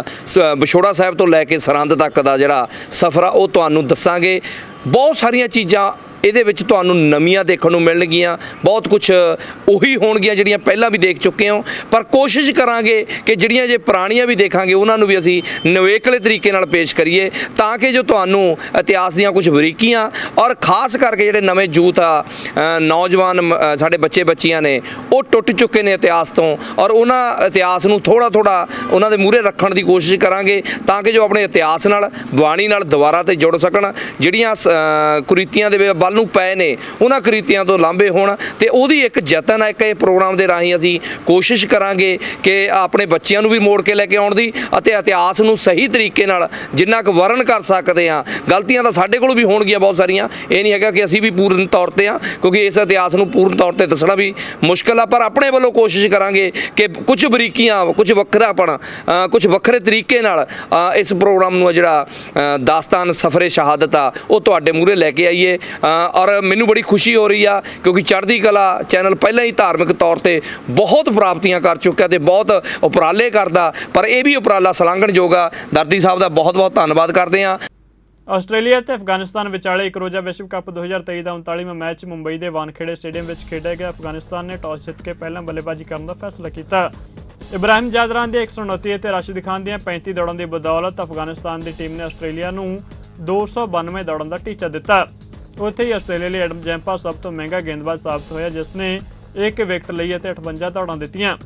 ਵਿਛੋੜਾ ਸਾਹਿਬ ਤੋਂ ਲੈ ਕੇ ਸਰਹੰਦ ਤੱਕ ਦਾ ਜਿਹੜਾ ਸਫ਼ਰ ਆ ਉਹ ਤੁਹਾਨੂੰ ਦੱਸਾਂਗੇ। ਬਹੁਤ ਸਾਰੀਆਂ ਚੀਜ਼ਾਂ ਇਹਦੇ ਵਿੱਚ ਤੁਹਾਨੂੰ ਨਵੀਆਂ ਦੇਖਣ ਨੂੰ ਮਿਲਣਗੀਆਂ, ਬਹੁਤ ਕੁਝ ਉਹੀ ਹੋਣਗੀਆਂ ਜਿਹੜੀਆਂ ਪਹਿਲਾਂ ਵੀ ਦੇਖ ਚੁੱਕੇ ਹੋ, ਪਰ ਕੋਸ਼ਿਸ਼ ਕਰਾਂਗੇ ਕਿ ਜਿਹੜੀਆਂ ਜੇ ਪੁਰਾਣੀਆਂ ਵੀ ਦੇਖਾਂਗੇ ਉਹਨਾਂ ਨੂੰ ਵੀ ਅਸੀਂ ਨਵੇਕਲੇ ਤਰੀਕੇ ਨਾਲ ਪੇਸ਼ ਕਰੀਏ ਤਾਂ ਕਿ ਜੋ ਤੁਹਾਨੂੰ ਇਤਿਹਾਸ ਦੀਆਂ ਕੁਝ ਬਰੀਕੀਆਂ ਔਰ ਖਾਸ ਕਰਕੇ ਜਿਹੜੇ ਨਵੇਂ ਯੂਥ ਆ, ਨੌਜਵਾਨ ਸਾਡੇ ਬੱਚੇ ਬੱਚੀਆਂ ਨੇ ਉਹ ਟੁੱਟ ਚੁੱਕੇ ਨੇ ਇਤਿਹਾਸ ਤੋਂ ਔਰ ਉਹਨਾਂ ਇਤਿਹਾਸ ਨੂੰ ਥੋੜ੍ਹਾ ਥੋੜ੍ਹਾ ਉਹਨਾਂ ਦੇ ਮੂਹਰੇ ਰੱਖਣ ਦੀ ਕੋਸ਼ਿਸ਼ ਕਰਾਂਗੇ ਤਾਂ ਕਿ ਜੋ ਆਪਣੇ ਇਤਿਹਾਸ ਨਾਲ, ਬਾਣੀ ਨਾਲ ਦੁਬਾਰਾ ਤੋਂ ਜੁੜ ਸਕਣ। ਜਿਹੜੀਆਂ ਕੁਰੀਤੀਆਂ ਦੇ ਵੱਲ ਕੱਲ ਨੂੰ ਪਏ ਨੇ ਉਹਨਾਂ ਕ੍ਰਿਤੀਆਂ ਤੋਂ ਲਾਂਭੇ ਹੋਣ। ਤੇ ਉਹਦੀ ਇੱਕ ਯਤਨ ਹੈ, ਇੱਕ ਇਹ ਪ੍ਰੋਗਰਾਮ ਦੇ ਰਾਹੀਂ ਅਸੀਂ ਕੋਸ਼ਿਸ਼ ਕਰਾਂਗੇ ਕਿ ਆਪਣੇ ਬੱਚਿਆਂ ਨੂੰ ਵੀ ਮੋੜ ਕੇ ਲੈ ਕੇ ਆਉਣ ਦੀ ਅਤੇ ਇਤਿਹਾਸ ਨੂੰ ਸਹੀ ਤਰੀਕੇ ਨਾਲ ਜਿੰਨਾ ਕੁ ਵਰਨ ਕਰ ਸਕਦੇ ਹਾਂ। ਗਲਤੀਆਂ ਤਾਂ ਸਾਡੇ ਕੋਲ ਵੀ ਹੋਣਗੀਆਂ ਬਹੁਤ ਸਾਰੀਆਂ, ਇਹ ਨਹੀਂ ਹੈਗਾ ਕਿ ਅਸੀਂ ਵੀ ਪੂਰਨ ਤੌਰ ਤੇ ਹਾਂ, ਕਿਉਂਕਿ ਇਸ ਇਤਿਹਾਸ ਨੂੰ ਪੂਰਨ ਤੌਰ ਤੇ ਦੱਸਣਾ ਵੀ ਮੁਸ਼ਕਿਲ ਆ। ਪਰ ਆਪਣੇ ਵੱਲੋਂ ਕੋਸ਼ਿਸ਼ ਕਰਾਂਗੇ ਕਿ ਕੁਝ ਬਰੀਕੀਆਂ, ਕੁਝ ਵੱਖਰਾਪਣ, ਕੁਝ ਵੱਖਰੇ ਤਰੀਕੇ ਨਾਲ ਇਸ ਪ੍ਰੋਗਰਾਮ ਨੂੰ ਜਿਹੜਾ ਦਾਸਤਾਨ ਸਫਰੇ ਸ਼ਹਾਦਤ ਆ ਉਹ ਤੁਹਾਡੇ ਮੂਹਰੇ ਲੈ ਕੇ ਆਈਏ। ਔਰ ਮੈਨੂੰ ਬੜੀ ਖੁਸ਼ੀ ਹੋ ਰਹੀ ਆ ਕਿਉਂਕਿ ਚੜ੍ਹਦੀ ਕਲਾ ਚੈਨਲ ਪਹਿਲਾਂ ਹੀ ਧਾਰਮਿਕ ਤੌਰ ਤੇ ਬਹੁਤ ਪ੍ਰਾਪਤੀਆਂ ਕਰ ਚੁੱਕਿਆ ਤੇ ਬਹੁਤ ਉਪਰਾਲੇ ਕਰਦਾ, ਪਰ ਇਹ ਵੀ ਉਪਰਾਲਾ ਸ਼ਲਾਘਣਯੋਗ ਆ। ਦਰਦੀ ਸਾਹਿਬ ਦਾ ਬਹੁਤ ਬਹੁਤ ਧੰਨਵਾਦ ਕਰਦੇ ਹਾਂ। ਆਸਟ੍ਰੇਲੀਆ ਤੇ ਅਫਗਾਨਿਸਤਾਨ ਵਿਚਾਲੇ ਇੱਕ ਰੋਜ਼ਾ ਵਿਸ਼ਵ ਕੱਪ ਦੋ ਹਜ਼ਾਰ ਤੇਈ ਦਾ ਉਨਤਾਲੀਵਾਂ ਮੈਚ ਮੁੰਬਈ ਦੇ ਵਾਨਖੇੜੇ ਸਟੇਡੀਅਮ ਵਿੱਚ ਖੇਡਿਆ ਗਿਆ। ਅਫਗਾਨਿਸਤਾਨ ਨੇ ਟਾਸ ਜਿੱਤ ਕੇ ਪਹਿਲਾਂ ਬੱਲੇਬਾਜ਼ੀ ਕਰਨ ਦਾ ਫੈਸਲਾ ਕੀਤਾ। ਇਬਰਾਹਿਮ ਜਾਦਰਾਨ ਦੀ ਇੱਕ ਸੌ ਉਨੱਤੀ ਅਤੇ ਰਾਸ਼ਿਦ ਖਾਨ ਦੀਆਂ ਪੈਂਤੀ ਦੌੜਾਂ ਦੀ ਬਦੌਲਤ ਅਫਗਾਨਿਸਤਾਨ ਦੀ ਟੀਮ ਨੇ ਆਸਟ੍ਰੇਲੀਆ ਨੂੰ ਦੋ ਸੌ ਬਾਨਵੇਂ ਦੌੜਾਂ ਦਾ ਟੀਚਾ ਦਿੱਤਾ। ਉੱਥੇ ਹੀ ਆਸਟ੍ਰੇਲੀਆ ਲਈ ਐਡਮ ਜੈਂਪਾ ਸਭ ਤੋਂ ਮਹਿੰਗਾ ਗੇਂਦਬਾਜ਼ ਸਾਬਤ ਹੋਇਆ, ਜਿਸ ਨੇ ਇੱਕ ਵਿਕਟ ਲਈ ਅਤੇ ਅਠਵੰਜਾ ਦੌੜਾਂ ਦਿੱਤੀਆਂ।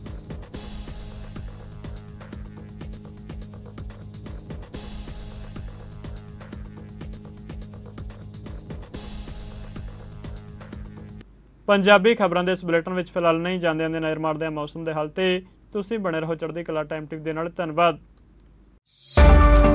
ਪੰਜਾਬੀ ਖਬਰਾਂ ਦੇ ਇਸ ਬੁਲੇਟਿਨ ਵਿੱਚ ਫਿਲਹਾਲ ਨਹੀਂ ਜਾਂਦੇ ਆਂਦੇ ਨਜ਼ਰ ਮਾਰਦੇ ਹਾਂ ਮੌਸਮ ਦੇ ਹਾਲ ਤੇ। ਤੁਸੀਂ ਬਣੇ ਰਹੋ ਚੜ੍ਹਦੀ ਕਲਾ ਟਾਈਮ ਟੀਵੀ ਦੇ ਨਾਲ। ਧੰਨਵਾਦ।